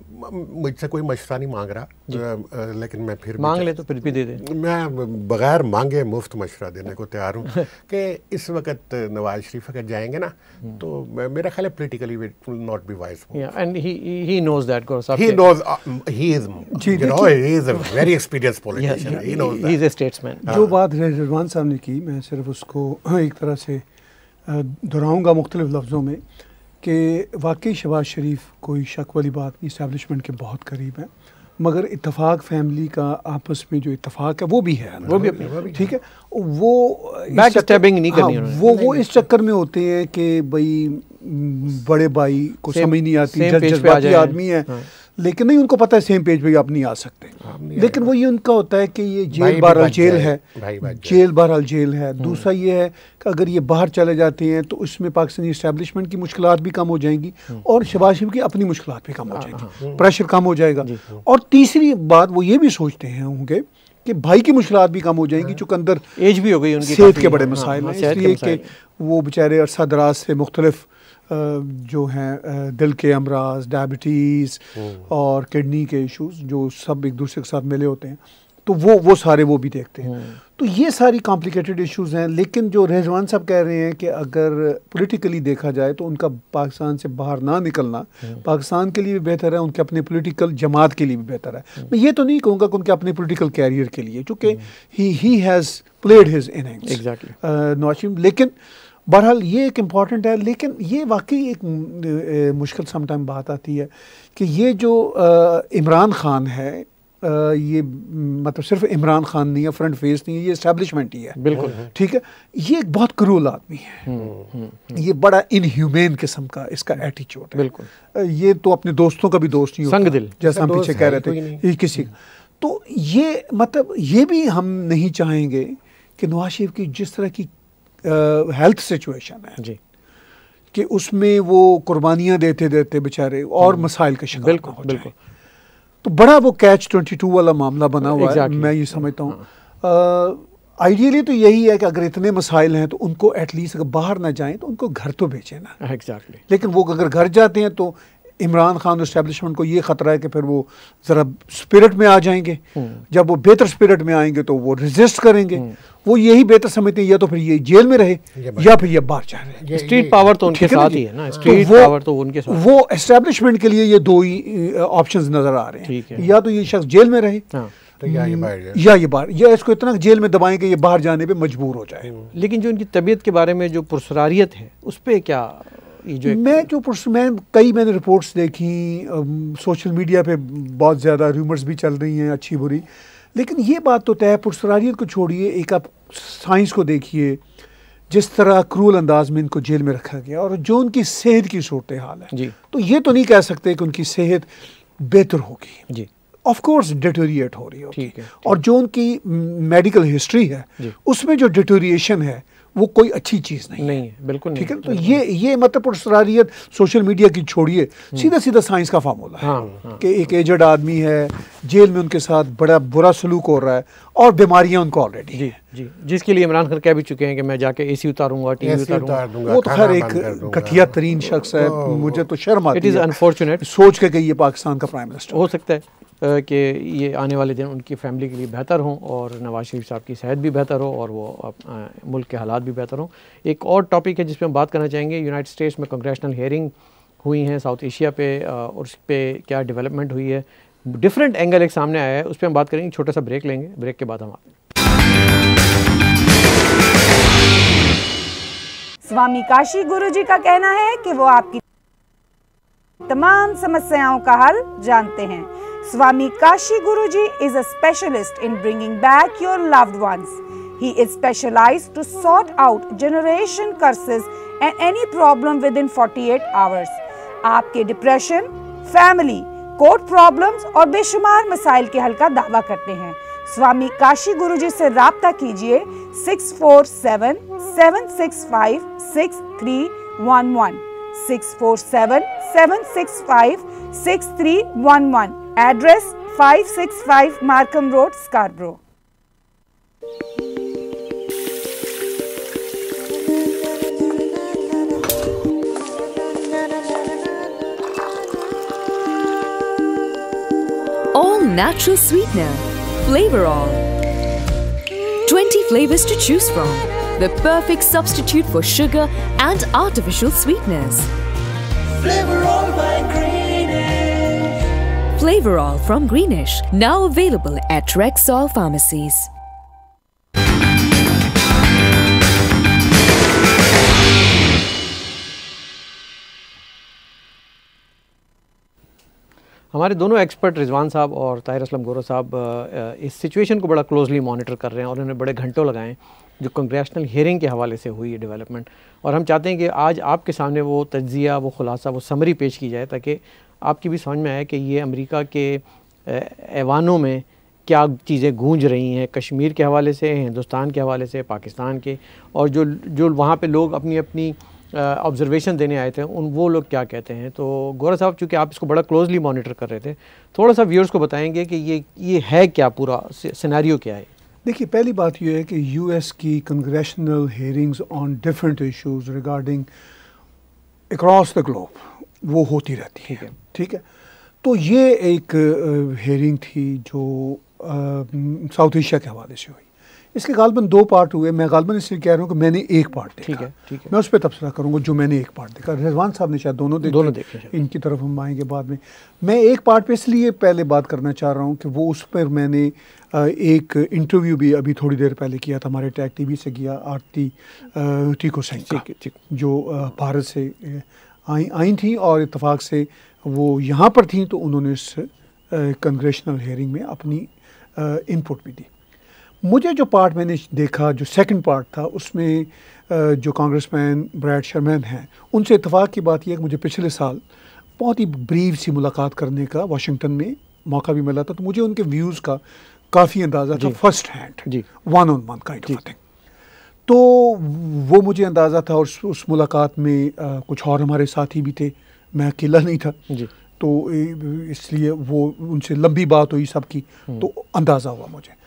मुझसे कोई मशवरा नहीं मांग रहा, लेकिन मैं फिर मांग ले तो फिर भी दे दे। मैं बगैर मांगे मुफ्त मशवरा देने को तैयार हूँ कि इस वक्त नवाज शरीफ अगर जाएंगे ना तो मेरा ख्याल है politically it will not be wise. And he he knows that, he knows he is you know he is a very experienced politician, he knows that, he is a statesman. जो बात रिजवान साहब ने की, मैं सिर्फ उसको एक तरह से दोहराऊंगा मुख्तलिफ लफ्ज़ों में कि वाकई शहबाज शरीफ कोई शक वाली बात नहीं, इस्टेब्लिशमेंट के बहुत करीब है, मगर इत्तफाक फैमिली का आपस में जो इत्तफाक है वो भी है, वो भी अपनी ठीक है, वो बैक स्टेपिंग नहीं करनी उन्होंने। वो वो इस चक्कर में होते हैं कि भाई बड़े भाई को समझ नहीं आती, जज्बाती आदमी है, लेकिन नहीं उनको पता है सेम पेज पे आप नहीं आ सकते। लेकिन वो ये उनका होता है कि ये जेल बहरहाल जेल है, जेल बहरहाल जेल है। दूसरा ये है कि अगर ये बाहर चले जाते हैं तो उसमें पाकिस्तानी इस्टेब्लिशमेंट की मुश्किलात भी कम हो जाएंगी और शहबाज शरीफ की अपनी मुश्किलात भी कम हो जाएंगी, प्रेशर कम हो जाएगा। और तीसरी बात वो ये भी सोचते हैं होंगे कि भाई की मुश्किलात भी कम हो जाएंगी, चूँकि अंदर एज भी हो गई उनकी, सेहत के बड़े मसाइल हैं, इसलिए कि वो बेचारे अरसा दराज से मुख्तलिफ जो हैं दिल के अमराज, डायबिटीज़ और किडनी के इश्यूज जो सब एक दूसरे के साथ मिले होते हैं, तो वो वो सारे वो भी देखते हैं। तो ये सारी कॉम्प्लिकेटेड इश्यूज हैं। लेकिन जो रिजवान साहब कह रहे हैं कि अगर पॉलिटिकली देखा जाए तो उनका पाकिस्तान से बाहर ना निकलना पाकिस्तान के लिए भी बेहतर है, उनके अपने पॉलिटिकल जमात के लिए भी बेहतर है। मैं ये तो नहीं कहूँगा कि उनके अपने पॉलिटिकल कैरियर के लिए, चूँकि he he has played his innings exactly Nawaz Sharif. लेकिन बहरहाल ये एक इम्पॉर्टेंट है। लेकिन ये वाकई एक मुश्किल समटाइम बात आती है कि ये जो इमरान खान है, आ, ये मतलब सिर्फ इमरान खान नहीं है, फ्रंट फेस नहीं है, ये एस्टेब्लिशमेंट ही है, बिल्कुल ठीक है। ये एक बहुत क्रूल आदमी है, ये बड़ा इनह्यूमेन किस्म का इसका एटीट्यूड है, बिल्कुल। ये तो अपने दोस्तों का भी दोस्त नहीं होता, संग दिल जैसा हम पीछे कह रहे थे, ये किसी का। तो ये मतलब ये भी हम नहीं चाहेंगे कि नवाज शरीफ की जिस तरह की हेल्थ सिचुएशन है जी, कि उसमें वो कुर्बानियाँ देते देते बेचारे और मसाइल का शिकार बिल्कुल हो बिल्कुल। तो बड़ा वो कैच ट्वेंटी टू वाला मामला बना हुआ exactly. है, मैं ये समझता हूँ। हाँ। आइडियली तो यही है कि अगर इतने मसाइल हैं तो उनको एटलीस्ट अगर बाहर ना जाएं तो उनको घर तो भेजें ना। एग्जैक्टली। लेकिन वो अगर घर जाते हैं तो इमरान खान एस्टेब्लिशमेंट को ये खतरा है कि फिर वो ज़रा स्पिरिट में आ जाएंगे। जब वो बेहतर स्पिरिट में आएंगे तो वो रेजिस्ट करेंगे। वो यही बेहतर समझते हैं या तो फिर ये जेल में रहे या फिर ये बाहर जाए। स्ट्रीट पावर तो उनके साथ ही है ना, स्ट्रीट पावर तो उनके साथ। वो एस्टेब्लिशमेंट के लिए ये दो ही ऑप्शंस नजर आ रहे हैं, या तो ये शख्स जेल में रहे तो या ये बाहर या ये बाहर या इसको इतना जेल में दबाएं कि ये बाहर जाने पे मजबूर हो जाए। लेकिन जो उनकी तबीयत के बारे में जो पुरसरारियत है उस पर क्या ये जो मैं जो मैं कई मैंने रिपोर्ट्स देखी, सोशल मीडिया पे बहुत ज़्यादा रूमर्स भी चल रही हैं अच्छी बुरी, लेकिन ये बात तो तय है, पुरसरारियत को छोड़िए, एक आप साइंस को देखिए जिस तरह क्रूल अंदाज में इनको जेल में रखा गया और जो उनकी सेहत की सूरत हाल है जी। तो ये तो नहीं कह सकते कि उनकी सेहत बेहतर होगी जी, ऑफ कोर्स डिटोरिएट हो रही होगी, और जो उनकी मेडिकल हिस्ट्री है उसमें जो डिटोरिएशन है वो कोई अच्छी चीज़ नहीं, नहीं है, बिल्कुल ठीक है। तो ये ये मतलब पुरसरारियत सोशल मीडिया की छोड़िए, सीधा सीधा साइंस का फार्मूला है हाँ, हाँ, कि एक एजड आदमी है, जेल में उनके साथ बड़ा बुरा सलूक हो रहा है और बीमारियां उनको ऑलरेडी जी जी, जिसके लिए इमरान खान कह भी चुके हैं कि मैं जाके एसी उतारूंगा, टीवी उतारूंगा। वो तो खैर एक घटिया तरीन शख्स है, मुझे तो शर्म आती है। इट इज़ अनफॉर्चुनेट सोच के कि ये पाकिस्तान का प्राइम मिनिस्टर हो सकता है कि ये आने वाले दिन उनकी फैमिली के लिए बेहतर हों और नवाज शरीफ साहब की सेहत भी बेहतर हो और वो मुल्क के हालात भी बेहतर हों। एक और टॉपिक है जिस पे हम बात करना चाहेंगे, यूनाइटेड स्टेट्स में कांग्रेशनल हियरिंग हुई हैं साउथ एशिया पे और उस पर क्या डेवलपमेंट हुई है, डिफरेंट एंगल एक सामने आया है, उस पर हम बात करेंगे। छोटा सा ब्रेक लेंगे, ब्रेक के बाद हम आते हैं। स्वामी काशी गुरुजी का कहना है कि वो आपकी तमाम समस्याओं का हल जानते हैं। Swami Kashi Guruji is a specialist in bringing back your loved ones. He is specialized to sort out generation curses and any problem within forty-eight hours. आपके डिप्रेशन, फैमिली, कोर्ट प्रॉब्लम्स और बेशुमार मसाइल के हल का दावा करते हैं। स्वामी काशी गुरुजी से राब्ता कीजिए six four seven seven six five six three one one six four seven seven six five six three one one. Address five sixty-five Markham Road, Scarborough. All natural sweetener, Flavorall. twenty flavors to choose from. The perfect substitute for sugar and artificial sweeteners. Flavorall by Greenish. Flavorall from Greenish, now available at Rexall pharmacies. हमारे दोनों expert Rizwan साहब और ताहिर असलम गोरा साहब इस situation को बड़ा closely monitor कर रहे हैं और उन्होंने बड़े घंटों लगाए जो कांग्रेशनल हियरिंग के हवाले से हुई है डेवलपमेंट, और हम चाहते हैं कि आज आपके सामने वो तज्जिया, वो खुलासा, वो समरी पेश की जाए ताकि आपकी भी समझ में आए कि ये अमेरिका के ऐवानों में क्या चीज़ें गूंज रही हैं, कश्मीर के हवाले से, हिंदुस्तान के हवाले से, पाकिस्तान के, और जो जो वहाँ पे लोग अपनी अपनी ऑब्जर्वेशन देने आए थे उन वो लोग क्या कहते हैं। तो गौरा साहब, चूँकि आप इसको बड़ा क्लोजली मॉनिटर कर रहे थे, थोड़ा सा व्यूअर्स को बताएंगे कि ये ये है क्या, पूरा सिनेरियो क्या है। देखिए, पहली बात यह है कि यूएस की congressional hearings on different issues regarding across the globe वो होती रहती है, ठीक है ठीक है। तो ये एक हियरिंग थी जो साउथ एशिया के हवाले से हुई। इसके गालबन दो पार्ट हुए। मैं गालबन इसलिए कह रहा हूँ कि मैंने एक पार्ट देखा, ठीक है ठीक है। मैं उस पर तबसरा करूँगा जो मैंने एक पार्ट देखा। रिजवान साहब ने शायद दोनों देखे, दोनों देखे, इनकी तरफ हम आएंगे बाद में। मैं एक पार्ट पे इसलिए पहले बात करना चाह रहा हूँ कि वो उस पर मैंने एक इंटरव्यू भी अभी थोड़ी देर पहले किया था, हमारे टैग टीवी से किया, आरती टीको सिंह का, जो भारत से आई आई थी और इत्तेफाक से वो यहाँ पर थी, तो उन्होंने इस कांग्रेशनल हियरिंग में अपनी इनपुट भी दी। मुझे जो पार्ट मैंने देखा, जो सेकंड पार्ट था, उसमें जो कांग्रेसमैन ब्रैड शर्मैन हैं, उनसे इत्तेफाक की बात यह है कि मुझे पिछले साल बहुत ही ब्रीफ सी मुलाकात करने का वाशिंगटन में मौका भी मिला था, तो मुझे उनके व्यूज़ का काफ़ी अंदाज़ा था, first hand, one on one kind of thing. तो वो मुझे अंदाज़ा था, और उस, उस मुलाकात में आ, कुछ और हमारे साथी भी थे, मैं अकेला नहीं था जी। तो इसलिए वो उनसे लंबी बात हुई सबकी, तो अंदाज़ा हुआ मुझे।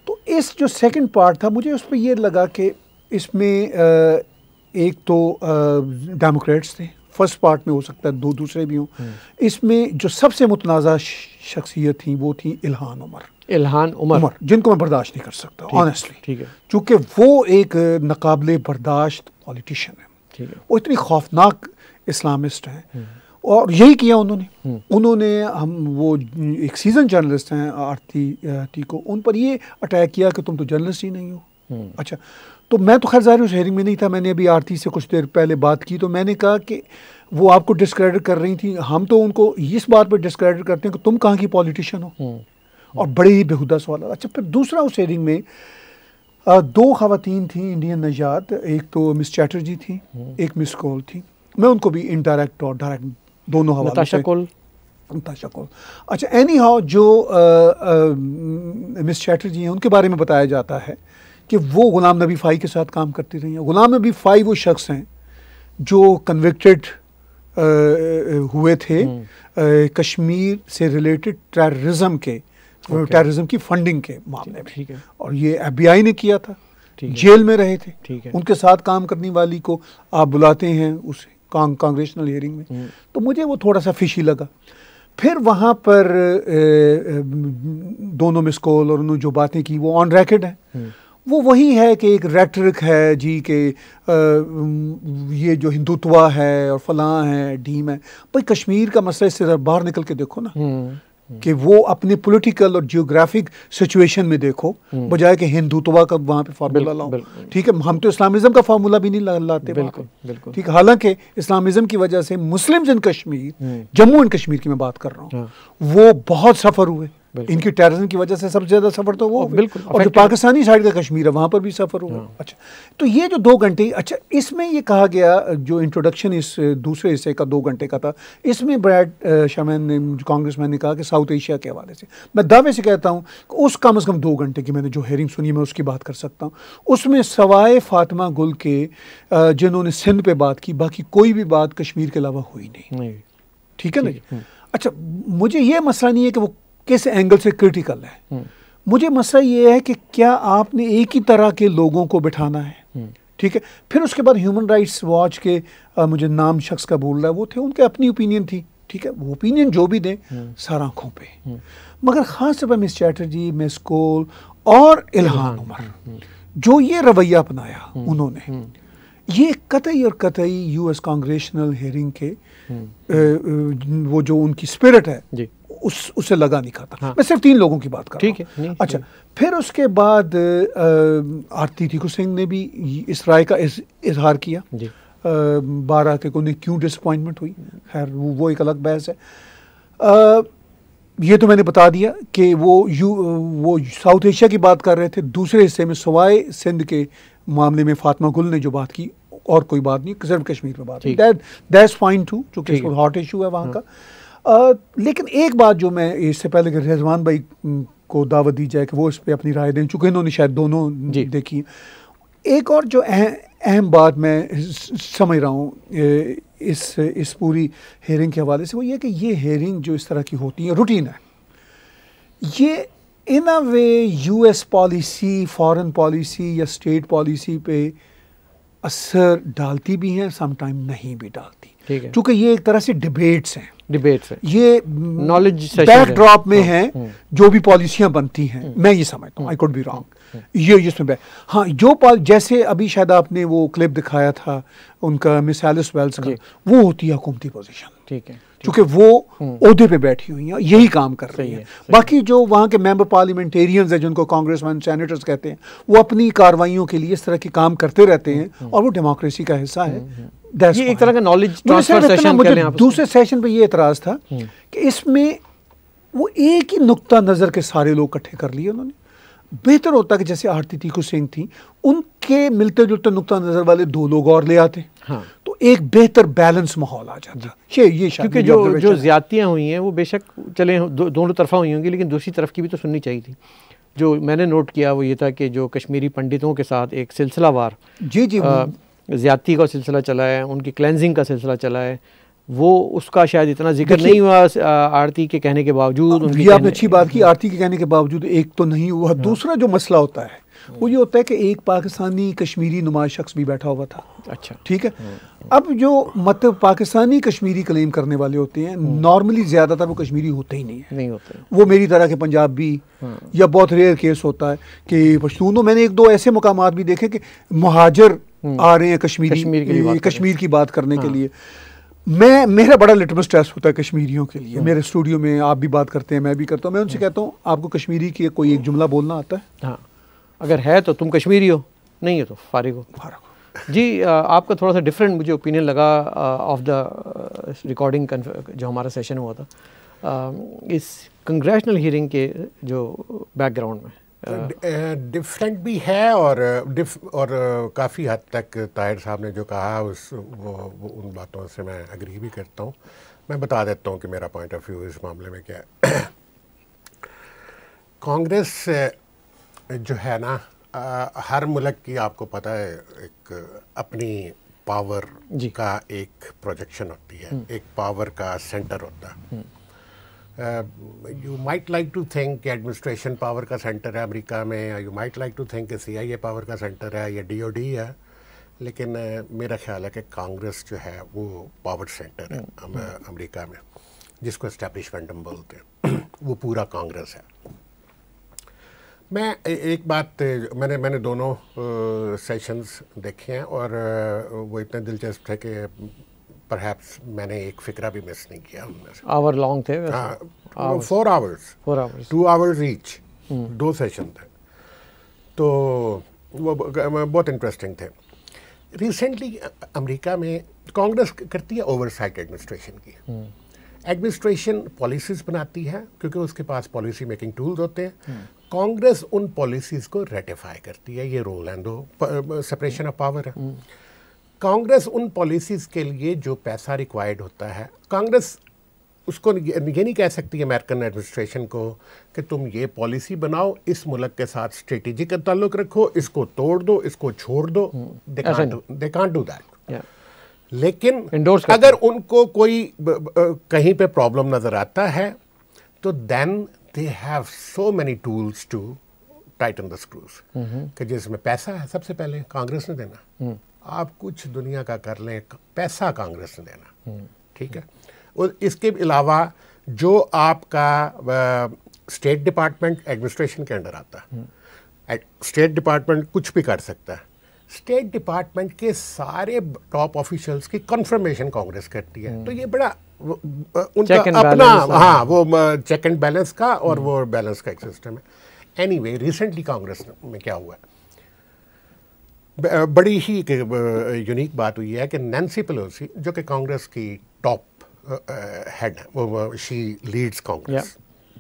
तो इस जो सेकंड पार्ट था मुझे उस पर ये लगा कि इसमें आ, एक तो डेमोक्रेट्स थे, फर्स्ट पार्ट में हो सकता है दो दूसरे भी हों। इसमें जो सबसे मुतनाज़ा शख्सियत थी वो थी Ilhan Omar. Ilhan Omar, Omar जिनको मैं बर्दाश्त नहीं कर सकता ऑनेस्टली, ठीक है, क्योंकि वो एक नाकाबिले बर्दाश्त पॉलिटिशियन है, ठीक है, वो इतनी खौफनाक इस्लामिस्ट हैं और यही किया उन्होंने उन्होंने हम वो एक सीजन जर्नलिस्ट हैं आरती टी को, उन पर ये अटैक किया कि तुम तो जर्नलिस्ट ही नहीं हो। अच्छा, तो मैं तो खैर ज़ाहिर उस हेयरिंग में नहीं था, मैंने अभी आरती से कुछ देर पहले बात की तो मैंने कहा कि वो आपको डिस्क्रेडिट कर रही थी, हम तो उनको इस बात पर डिस्क्रेडिट करते हैं कि तुम कहाँ की पॉलिटिशियन हो, और बड़े ही बेहुदा सवाल। अच्छा, फिर दूसरा उस हेयरिंग में आ, दो खवातीन थी इंडियन नजात, एक तो मिस चैटर्जी थी, एक मिस कौल थी, मैं उनको भी इनडायरेक्ट और डायरेक्ट दोनों हवालों से नताशा कौल। अच्छा, एनी हाउ जो मिस चैटर्जी हैं उनके बारे में बताया जाता है कि वो गुलाम नबी फ़ाई के साथ काम करती रही हैं। गुलाम नबी फ़ाई वो शख्स हैं जो कन्विक्टेड हुए थे आ, कश्मीर से रिलेटेड टेररिज्म के okay. टेररिज्म की फंडिंग के मामले में, ठीक है, और ये एफ बी आई ने किया था, जेल में रहे थे, ठीक है, उनके साथ काम करने वाली को आप बुलाते हैं उस कांग्रेशनल हियरिंग में, तो मुझे वो थोड़ा सा फिशी लगा। फिर वहाँ पर ए, ए, दोनों मिस कॉल और उन्होंने जो बातें की वो ऑन रिकॉर्ड है, वो वही है कि एक रेटरिक है जी के ये जो हिंदुत्व है और फलां है ढीम है। भाई कश्मीर का मसला इससे बाहर निकल के देखो ना कि वो अपनी पॉलिटिकल और जियोग्राफिक सिचुएशन में देखो, बजाय कि हिंदुत्व का वहाँ पे फार्मूला लाओ। ठीक है, हम तो इस्लामिज्म का फार्मूला भी नहीं ला, लाते बिल्कुल, बिल्कुल। ठीक है, हालांकि इस्लामिज्म की वजह से Muslims in Kashmir, Jammu and Kashmir की मैं बात कर रहा हूँ, वो बहुत सफ़र हुए, इनकी टेररिज्म की वजह से सबसे ज्यादा सफर तो वो बिल्कुल, और जो पाकिस्तानी साइड का कश्मीर है वहाँ पर भी सफर हुआ। अच्छा, तो ये जो दो घंटे, अच्छा इसमें ये कहा गया जो इंट्रोडक्शन इस दूसरे हिस्से का दो घंटे का था, इसमें ब्रैड शामैन ने, कांग्रेसमैन ने कहा कि साउथ एशिया के हवाले से, मैं दावे से कहता हूँ उस कम अज़ कम दो घंटे की मैंने जो हेयरिंग सुनी मैं उसकी बात कर सकता हूँ। उसमें सवाए फातिमा गुल के जिन्होंने सिंध पे बात की, बाकी कोई भी बात कश्मीर के अलावा हुई नहीं। ठीक है ना। अच्छा, मुझे ये मसला नहीं है कि वो किस एंगल से क्रिटिकल है, मुझे मसला ये है कि क्या आपने एक ही तरह के लोगों को बिठाना है। ठीक है, फिर उसके बाद ह्यूमन राइट्स वॉच के आ, मुझे नाम शख्स का बोल रहा है, वो थे, उनके अपनी ओपिनियन थी। ठीक है, वो ओपिनियन जो भी दें सर आँखों पे, मगर ख़ास तौर पर मिस चैटर्जी, मिस कौल और इल्हान उमर जो ये रवैया अपनाया उन्होंने, ये कतई और कतई यूएस कांग्रेशनल हेयरिंग के वो जो उनकी स्पिरिट है जी, उस उससे लगा नहीं खाता। हाँ। मैं सिर्फ तीन लोगों की बात कर रहा हूँ। ठीक है। अच्छा, फिर उसके बाद आरती टीकू सिंह ने भी इस राय का इस, इजहार किया जी, बारह के को उन्हें क्यों डिसअपॉइंटमेंट हुई, खैर वो, वो एक अलग बहस है। आ, ये तो मैंने बता दिया कि वो यू वो साउथ एशिया की बात कर रहे थे, दूसरे हिस्से में सवाए सिंध के मामले में फातिमा गुल ने जो बात की और कोई बात नहीं, सिर्फ कश्मीर पे बात की, दैट्स फाइन टू, जो कि हॉट इशू है वहाँ का। आ, लेकिन एक बात जो मैं इससे पहले कि रिजवान भाई को दावत दी जाए कि वो इस पर अपनी राय दें, चूँकि इन्होंने शायद दोनों देखी, एक और जो अहम बात मैं समझ रहा हूँ इस इस पूरी हेयरिंग के हवाले से, वो ये कि ये हेयरिंग जो इस तरह की होती है रूटीन है, ये in a way US policy, foreign policy या स्टेट पॉलिसी पे असर डालती भी हैं, समटाइम नहीं भी डालती, क्योंकि ये एक तरह से डिबेट्स हैं डिबेट्स है, ये नॉलेज बैकड्रॉप में है, है जो भी पॉलिसियां बनती हैं, मैं ये समझता हूँ, आई कुड बी रॉन्ग, ये इसमें हाँ जो जैसे अभी शायद आपने वो क्लिप दिखाया था उनका मिस एलिस वेल्स का, वो होती है हुकूमती पोजीशन। ठीक है, क्योंकि वो ओहदे पे बैठी हुई हैं, यही काम कर रही हैं। बाकी जो वहाँ के मेंबर पार्लियामेंटेरियंस हैं जिनको कांग्रेसमैन सेनेटर्स कहते हैं, वो अपनी कार्रवाइयों के लिए इस तरह के काम करते रहते हैं और वो डेमोक्रेसी का हिस्सा है। ये एक तरह का नॉलेज ट्रांसफर सेशन मुझे दूसरे सेशन पे ये एतराज था कि इसमें वो एक ही नुक्ता नज़र के सारे लोग इकट्ठे कर लिए उन्होंने। बेहतर होता कि जैसे आरती टीकू सिंह थी, उनके मिलते जुलते नुक्ता नज़र वाले दो लोग और ले आते, हाँ, तो एक बेहतर बैलेंस माहौल आ जाता। ये ये क्योंकि जो जो ज्यादतियाँ हुई हैं वो बेशक चले दो, दोनों तरफा हुई होंगी, लेकिन दूसरी तरफ की भी तो सुननी चाहिए थी। जो मैंने नोट किया वो ये था कि जो कश्मीरी पंडितों के साथ एक सिलसिलावार जी जी ज़्यादती का सिलसिला चला है, उनकी क्लेंजिंग का सिलसिला चला है, वो उसका शायद इतना जिक्र नहीं हुआ आरती के कहने के बावजूद। उनकी ये आपने अच्छी बात की, आरती के कहने के बावजूद एक तो नहीं हुआ। दूसरा जो मसला होता है वो ये होता है कि एक पाकिस्तानी कश्मीरी नुमा शख्स भी बैठा हुआ था। अच्छा, ठीक है। अब जो मतलब पाकिस्तानी कश्मीरी क्लेम करने वाले होते हैं, नॉर्मली ज्यादातर वो कश्मीरी होते ही नहीं है, नहीं होते। वो मेरी तरह के पंजाबी, या बहुत रेयर केस होता है कि पश्तूनों। मैंने एक दो ऐसे मुकामात भी देखे कि मुहाजिर आ रहे हैं कश्मीरी कश्मीर, कश्मीर की बात करने के लिए। मैं मेरा बड़ा लिटमस टेस्ट होता है कश्मीरियों के लिए। मेरे स्टूडियो में आप भी बात करते हैं, मैं भी करता हूँ। मैं उनसे कहता हूँ आपको कश्मीरी की कोई एक जुमला बोलना आता है? हाँ, अगर है तो तुम कश्मीरी हो, नहीं है तो फारिग हो। फारिग हो। जी, आ, आपका थोड़ा सा डिफरेंट मुझे ओपिनियन लगा ऑफ द रिकॉर्डिंग जो हमारा सेशन हुआ था आ, इस कंग्रेशनल हियरिंग के जो बैकग्राउंड में। डिफरेंट भी है और डिफ और काफ़ी हद तक ताहिर साहब ने जो कहा उस वो, वो उन बातों से मैं एग्री भी करता हूँ। मैं बता देता हूँ कि मेरा पॉइंट ऑफ व्यू इस मामले में क्या है। कांग्रेस जो है ना, आ, हर मुल्क की आपको पता है एक अपनी पावर का एक प्रोजेक्शन होती है, एक पावर का सेंटर होता है। You might like to think कि एडमिनिस्ट्रेशन पावर का सेंटर है अमेरिका में, you might like to think कि सी आई ए पावर का सेंटर है या डी ओ डी है, लेकिन uh, मेरा ख्याल है कि कांग्रेस जो है वो पावर सेंटर है अमेरिका में, जिसको एस्टेब्लिशमेंट हम बोलते हैं। वो पूरा कांग्रेस है। मैं एक बात, मैंने मैंने दोनों सेशंस देखे हैं और uh, वो इतने दिलचस्प थे कि परहैप्स मैंने एक फिक्रा भी मिस नहीं किया उनमें से। आवर लॉन्ग थे, four hours four hours two hours each, दो सेशन थे, तो वो बहुत इंटरेस्टिंग थे। रिसेंटली अमेरिका में कांग्रेस करती है ओवरसाइट एडमिनिस्ट्रेशन की। एडमिनिस्ट्रेशन पॉलिसीज बनाती है क्योंकि उसके पास पॉलिसी मेकिंग टूल्स होते हैं। कांग्रेस उन पॉलिसीज को रेटिफाई करती है। ये रोल है, दो सेपरेशन ऑफ पावर है। कांग्रेस उन पॉलिसीज़ के लिए जो पैसा रिक्वायर्ड होता है, कांग्रेस उसको ये नहीं कह सकती अमेरिकन एडमिनिस्ट्रेशन को कि तुम ये पॉलिसी बनाओ, इस मुल्क के साथ स्ट्रेटेजी का ताल्लुक रखो, इसको तोड़ दो, इसको छोड़ दो। They can't do that. लेकिन अगर उनको कोई ब, ब, कहीं पे प्रॉब्लम नज़र आता है तो then they have so many tools to tighten the screws, कि जिसमें पैसा है सबसे पहले कांग्रेस ने देना। आप कुछ दुनिया का कर लें, पैसा कांग्रेस ने देना, ठीक है। और इसके अलावा जो आपका स्टेट डिपार्टमेंट एडमिनिस्ट्रेशन के अंडर आता है, स्टेट डिपार्टमेंट कुछ भी कर सकता है। स्टेट डिपार्टमेंट के सारे टॉप ऑफिशियल्स की कंफर्मेशन कांग्रेस करती है। तो ये बड़ा उनका अपना, हाँ, वो चेक एंड बैलेंस का और वो बैलेंस का एक सिस्टम है। एनीवे, रिसेंटली कांग्रेस में क्या हुआ है, बड़ी ही यूनिक बात हुई है कि नैन्सी पेलोसी जो कि कांग्रेस की टॉप हेड है, वो शी लीड्स कांग्रेस,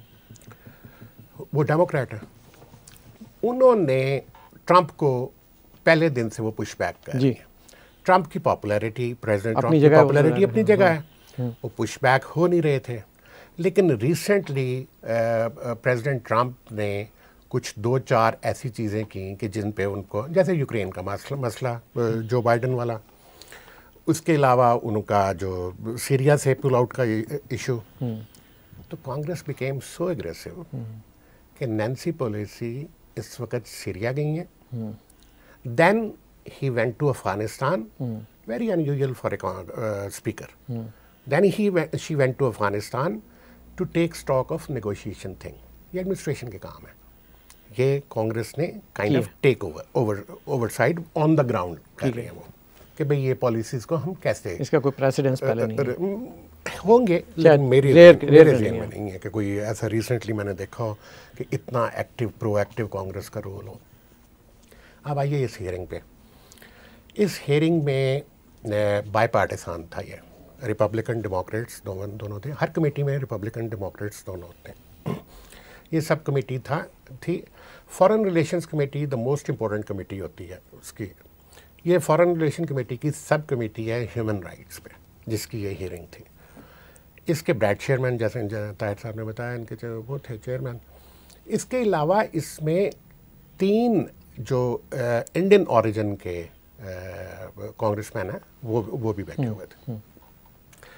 वो डेमोक्रेट है। उन्होंने ट्रंप को पहले दिन से वो पुश बैक कर रही है। ट्रंप की पॉपुलैरिटी, प्रेसिडेंट ट्रंप की पॉपुलैरिटी अपनी जगह है, वो पुश बैक हो नहीं रहे थे। लेकिन रिसेंटली प्रेसिडेंट ट्रंप ने कुछ दो चार ऐसी चीज़ें की कि जिन पे उनको, जैसे यूक्रेन का मसला मसला जो बाइडन वाला, उसके अलावा उनका जो सीरिया से पुल आउट का इशू, तो कांग्रेस बिकेम सो एग्रेसिव कि नैन्सी पेलोसी इस वक्त सीरिया गई हैं। Then he went to Afghanistan, very unusual for a speaker. Then he she went to Afghanistan to take stock of negotiation thing. ये administration के काम है। ये कांग्रेस ने kind of take over over oversight on the ground कर रहे हैं वो, कि भाई ये पॉलिसीज़ को हम कैसे, इसका कोई प्रेसिडेंस पहले नहीं होंगे, लेकिन मेरी मेरे ज़हन में नहीं है कि कोई ऐसा रिसेंटली मैंने देखा हो कि इतना एक्टिव प्रोएक्टिव कांग्रेस का रोल हो। अब आइए इस हियरिंग पे। इस हियरिंग में बाई पार्टिसान था, ये रिपब्लिकन डेमोक्रेट्स दोनों दोनों थे। हर कमेटी में रिपब्लिकन डेमोक्रेट्स दोनों होते हैं। ये सब कमेटी था थी foreign relations committee, the most important committee होती है उसकी। ये फॉरेन रिलेशन कमेटी की सब कमेटी है ह्यूमन राइट्स पे, जिसकी ये हियरिंग थी। इसके ब्रैड चेयरमैन, जैसे ताहिर साहब ने बताया, इनके जो वो थे चेयरमैन। इसके अलावा इसमें तीन जो इंडियन ओरिजिन के कांग्रेसमैन हैं वो वो भी बैठे हुए थे।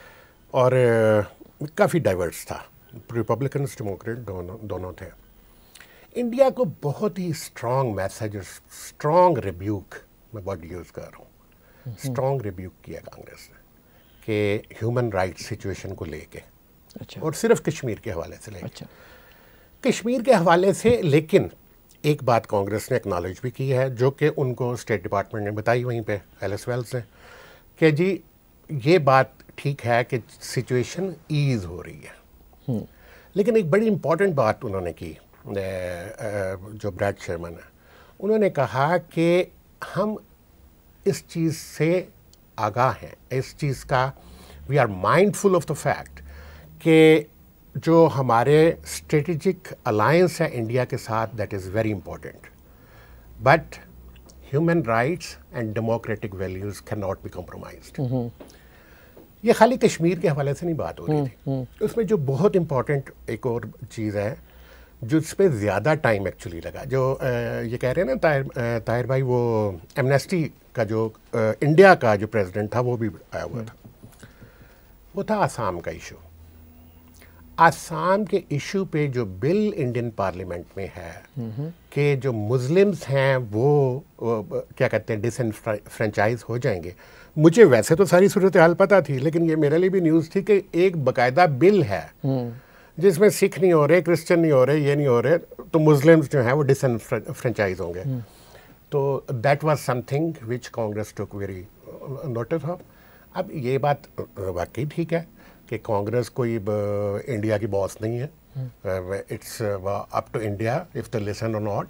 और काफ़ी डाइवर्स था, रिपब्लिकन्स डेमोक्रेट दोनों दोनों थे। इंडिया को बहुत ही स्ट्रॉन्ग मैसेज, स्ट्रॉन्ग रिब्यूक, मैं वर्ड यूज़ कर रहा हूँ, स्ट्रॉन्ग रिब्यूक किया कांग्रेस ने कि ह्यूमन राइट्स सिचुएशन को लेके। अच्छा। और सिर्फ कश्मीर के हवाले से लेके। अच्छा। कश्मीर के हवाले से, लेकिन एक बात कांग्रेस ने एक्नॉलेज भी की है, जो कि उनको स्टेट डिपार्टमेंट ने बताई वहीं पे एलिस वेल्स ने, कि जी ये बात ठीक है कि सिचुएशन ईज हो रही है, लेकिन एक बड़ी इंपॉर्टेंट बात उन्होंने की, जो ब्रैड शर्मन है, उन्होंने कहा कि हम इस चीज़ से आगाह हैं, इस चीज़ का we are mindful of the fact कि जो हमारे स्ट्रेटेजिक अलायंस है इंडिया के साथ, that is very important, but human rights and democratic values can not be compromised. ये खाली कश्मीर के हवाले से नहीं बात हो रही थी, उसमें जो बहुत इंपॉर्टेंट एक और चीज़ है जिस पे ज़्यादा टाइम एक्चुअली लगा, जो आ, ये कह रहे हैं ना ताहिर ताहिर भाई, वो एमनेस्टी का जो आ, इंडिया का जो प्रेसिडेंट था वो भी आया हुआ था, वो था आसाम का इशू। आसाम के इशू पे जो बिल इंडियन पार्लियामेंट में है कि जो मुस्लिम्स हैं वो, वो क्या कहते हैं डिसफ्रेंचाइज हो जाएंगे। मुझे वैसे तो सारी सूरत हाल पता थी, लेकिन ये मेरे लिए भी न्यूज़ थी कि एक बाकायदा बिल है जिसमें सिख नहीं हो रहे, क्रिश्चियन नहीं हो रहे, ये नहीं हो रहे, तो मुस्लिम्स जो हैं वो डिसफ्रेंचाइज होंगे। तो that was something which Congress took very notice of. अब ये बात वाकई ठीक है कि कांग्रेस कोई इंडिया की बॉस नहीं है, it's up to India if they listen और not.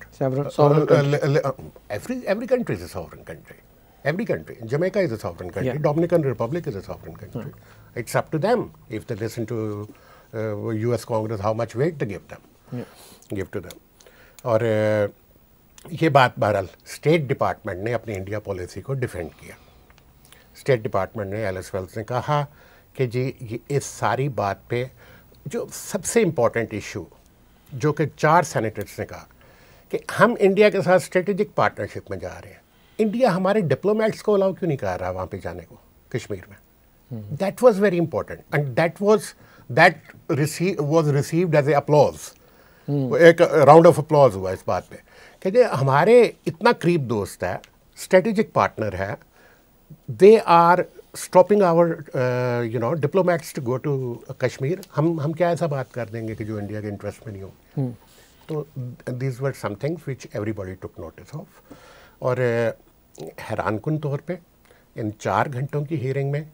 Every every country is a sovereign country, every country. Jamaica is a sovereign country. Yeah. Dominican Republic is a sovereign country. Yeah. It's up to them if they listen to uh, U S Congress how much weight they give them. Yeah. Give to them. और uh, ये बात बहरहाल state department ने अपनी India policy को defend किया। State department ने, Alice Wells ने कहा कि जी ये इस सारी बात पे जो सबसे इम्पोर्टेंट इशू, जो कि चार सेनेटर्स ने कहा कि हम इंडिया के साथ स्ट्रेटेजिक पार्टनरशिप में जा रहे हैं, इंडिया हमारे डिप्लोमेट्स को अलाउ क्यों नहीं कर रहा वहाँ पे जाने को कश्मीर में। That was very important and that was that receive was received as a applause. एक राउंड ऑफ अपलॉज हुआ इस बात पे कि जे हमारे इतना करीब दोस्त है, स्ट्रेटेजिक पार्टनर है, they are stopping our you know diplomats to go to Kashmir. हम हम क्या ऐसा बात कर देंगे कि जो इंडिया के इंटरेस्ट में नहीं हो। तो these were some things which everybody took notice of. और हैरानकुन तौर पे इन चार घंटों की हियरिंग में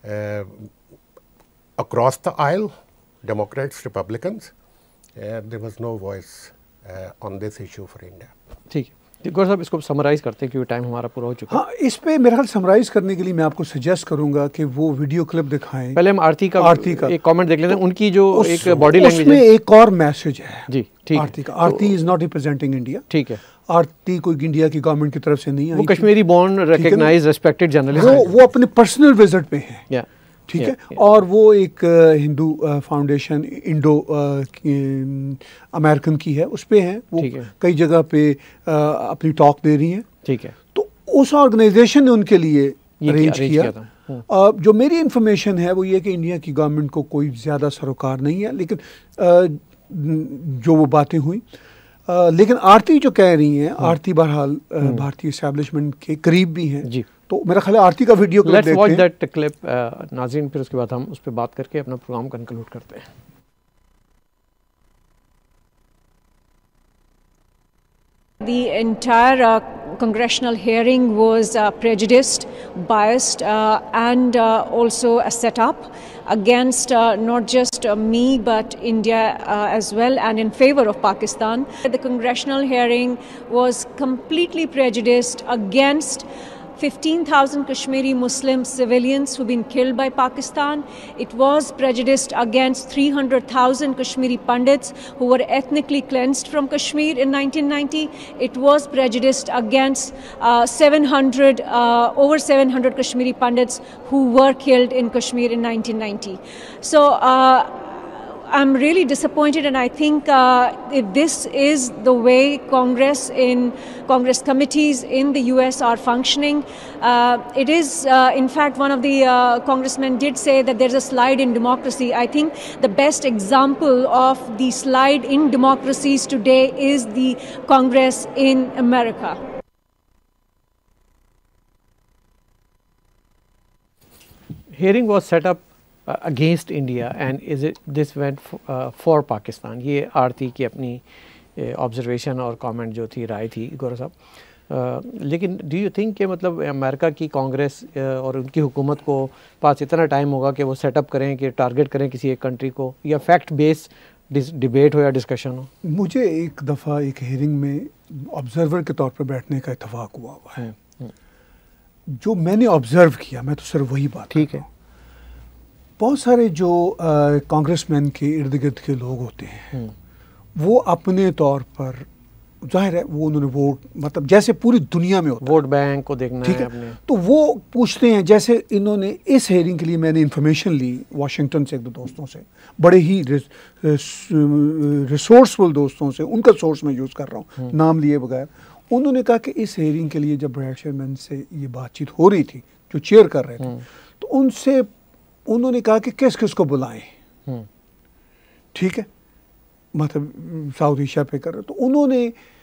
across the aisle, Democrats, Republicans, there was no voice on this issue for India. ठीक है गौर साहब, इसको समराइज़ करते हैं क्योंकि टाइम हमारा पूरा हो चुका है। हाँ, इस पे मेरा ख्याल समराइज़ करने के लिए मैं आपको सजेस्ट करूंगा कि वो वीडियो क्लिप दिखाएं। पहले हम आरती का आरती का एक कमेंट देख लेते हैं, उनकी जो उस, एक बॉडी लैंग्वेज उसमें एक और मैसेज है जी। ठीक आरती का, Aarti is not representing India. ठीक है, आरती कोई इंडिया की गवर्नमेंट की तरफ से नहीं आई, वो Kashmiri born recognised respected journalist, वो वो अपने पर्सनल विजिट पे है। या ठीक है, और वो एक हिंदू फाउंडेशन इंडो अमेरिकन की है, उस पे हैं वो, कई जगह पे अपनी टॉक दे रही हैं। ठीक है, तो उस ऑर्गेनाइजेशन ने उनके लिए अरेंज किया, किया। जो मेरी इंफॉर्मेशन है वो ये कि इंडिया की गवर्नमेंट को कोई ज़्यादा सरोकार नहीं है, लेकिन जो वो बातें हुई, लेकिन आरती जो कह रही हैं, आरती बहरहाल भारतीय एस्टैब्लिशमेंट के करीब भी हैं जी। तो मेरा ख्याल आरती का वीडियो क्लिप देखते हैं। लेट्स वॉच दैट क्लिप नाज़रीन, फिर उसके बाद हम उस पर बात करके अपना प्रोग्राम कंक्लूड करते हैं। The entire uh, congressional hearing was uh, prejudiced, biased, uh, and uh, also a setup against uh, not just uh, me but India uh, as well, and in favor of Pakistan. The congressional hearing was completely prejudiced against fifteen thousand Kashmiri Muslim civilians who've been killed by Pakistan. It was prejudiced against three hundred thousand Kashmiri Pandits who were ethnically cleansed from Kashmir in nineteen ninety. It was prejudiced against uh, seven hundred, uh, over seven hundred Kashmiri Pandits who were killed in Kashmir in nineteen ninety. So, uh, I'm really disappointed, and I think uh, if this is the way Congress in Congress committees in the U S are functioning, uh, it is, uh, in fact, one of the uh, congressmen did say that there's a slide in democracy. I think the best example of the slide in democracies today is the Congress in America. Hearing was set up uh, against India, and is it this went f, uh, for Pakistan? ये आरती की अपनी observation और comment जो थी, राय थी गौरव साहब. uh, लेकिन do you think कि मतलब अमेरिका की कांग्रेस uh, और उनकी हुकूमत को पास इतना टाइम होगा कि वो सेटअप करें कि टारगेट करें किसी एक कंट्री को, या फैक्ट बेस डिबेट हो या डिस्कशन हो? मुझे एक दफ़ा एक हियरिंग में ऑब्जर्वर के तौर पर बैठने का इत्तेफाक हुआ हुआ है. जो मैंने ऑब्जर्व किया, मैं तो सिर्फ वही बात, ठीक है. बहुत सारे जो कांग्रेसमैन के इर्द गिर्द के लोग होते हैं, वो अपने तौर पर जाहिर है वो उन्होंने वोट, मतलब जैसे पूरी दुनिया में होता है, वोट बैंक को देखना ठीक है, है तो वो पूछते हैं. जैसे इन्होंने इस हेयरिंग के लिए मैंने इंफॉर्मेशन ली वाशिंगटन से एक दो दोस्तों से, बड़े ही रिसोर्सफुल दोस्तों से, उनका सोर्स मैं यूज़ कर रहा हूँ नाम लिए बगैर. उन्होंने कहा कि इस हेयरिंग के लिए जब ब्रैड शेरमैन से ये बातचीत हो रही थी, जो चेयर कर रहे थे, तो उनसे उन्होंने कहा कि किस किस को बुलाएं, ठीक है, मतलब साउथ एशिया पे कर रहे. तो उन्होंने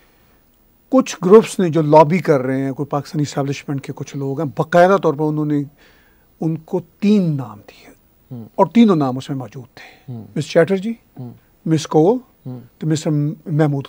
कुछ ग्रुप्स ने जो लॉबी कर रहे हैं, कोई पाकिस्तानी इस्टेब्लिशमेंट के कुछ लोग हैं, बाकायदा तौर पर उन्होंने उनको तीन नाम दिए और तीनों नाम उसमें मौजूद थे. मिस चैटर्जी, मिस कोल, तो मिस्टर महमूद,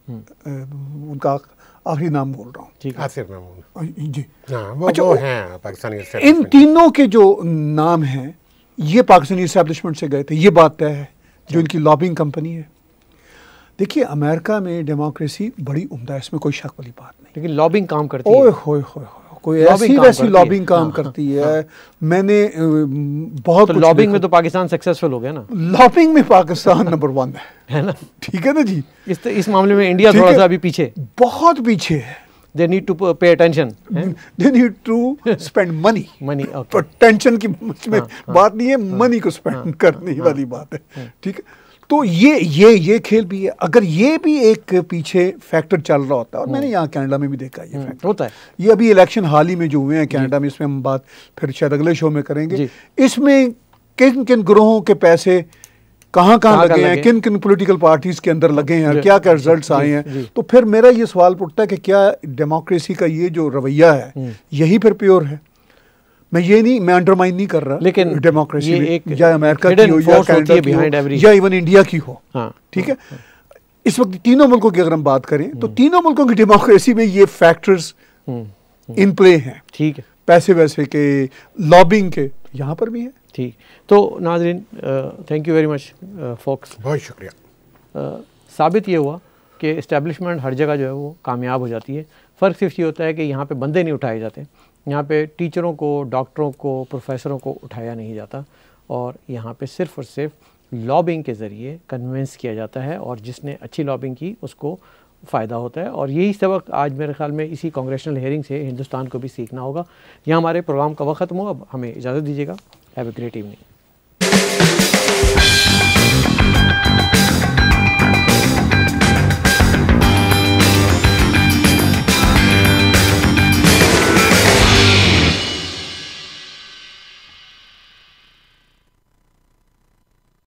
उनका आखिरी नाम बोल रहा हूँ, आसिफ महमूद जी. हाँ, वो, अच्छा, वो हैं पाकिस्तानी. इन तीनों के जो नाम हैं ये पाकिस्तानी इस्टेब्लिशमेंट से गए थे, ये बात तय है, जो इनकी लॉबिंग कंपनी है. देखिए अमेरिका में डेमोक्रेसी बड़ी उम्दा है, इसमें कोई शक वाली बात नहीं, लेकिन लॉबिंग काम करती है. ओए होए होए कोई ऐसी वैसी लॉबिंग काम हाँ, करती है. हाँ. मैंने बहुत तो लॉबिंग में तो पाकिस्तान सक्सेसफुल हो गया ना. लॉबिंग में पाकिस्तान नंबर वन है, है ना, ठीक है ना जी. इस इस मामले में इंडिया थोड़ा सा अभी पीछे, बहुत पीछे है. They need to pay attention. They need to spend money. Money, okay. तो टेंशन की में हाँ, बात नहीं है, मनी को स्पेंड हाँ, करने हाँ, वाली बात है, ठीक है. तो ये ये ये खेल भी है. अगर ये भी एक पीछे फैक्टर चल रहा होता है, और मैंने यहाँ कनाडा में भी देखा ये फैक्टर होता है. ये अभी इलेक्शन हाल ही में जो हुए हैं कनाडा में, इसमें हम बात फिर शायद अगले शो में करेंगे. इसमें किन किन ग्रोहों के पैसे कहाँ कहाँ लगे हैं, किन किन पॉलिटिकल पार्टीज के अंदर लगे हैं, क्या क्या रिजल्ट्स आए हैं. तो फिर मेरा ये सवाल उठता है कि क्या डेमोक्रेसी का ये जो रवैया है यही फिर प्योर है? मैं ये नहीं, मैं अंडरमाइन नहीं कर रहा, लेकिन डेमोक्रेसी में या अमेरिका की हो या कनाडा की हो या इवन इंडिया की हो, ठीक है. इस वक्त तीनों मुल्कों की अगर हम बात करें तो तीनों मुल्कों की डेमोक्रेसी में ये फैक्टर्स इन प्ले हैं, ठीक है. पैसे वैसे के, लॉबिंग के, यहाँ पर भी है. ठीक. तो नाज़रीन, thank you very much folks, बहुत शुक्रिया. uh, साबित ये हुआ कि इस्टेब्लिशमेंट हर जगह जो है वो कामयाब हो जाती है. फ़र्क सिर्फ ये होता है कि यहाँ पे बंदे नहीं उठाए जाते, यहाँ पे टीचरों को, डॉक्टरों को, प्रोफेसरों को उठाया नहीं जाता, और यहाँ पे सिर्फ और सिर्फ लॉबिंग के ज़रिए कन्विंस किया जाता है, और जिसने अच्छी लॉबिंग की उसको फ़ायदा होता है. और यही सबक आज मेरे ख्याल में इसी कांग्रेशनल हेयरिंग से हिंदुस्तान को भी सीखना होगा. यहाँ हमारे प्रोग्राम का वक्त ख़त्म हो, अब हमें इजाज़त दीजिएगा. Have a great evening.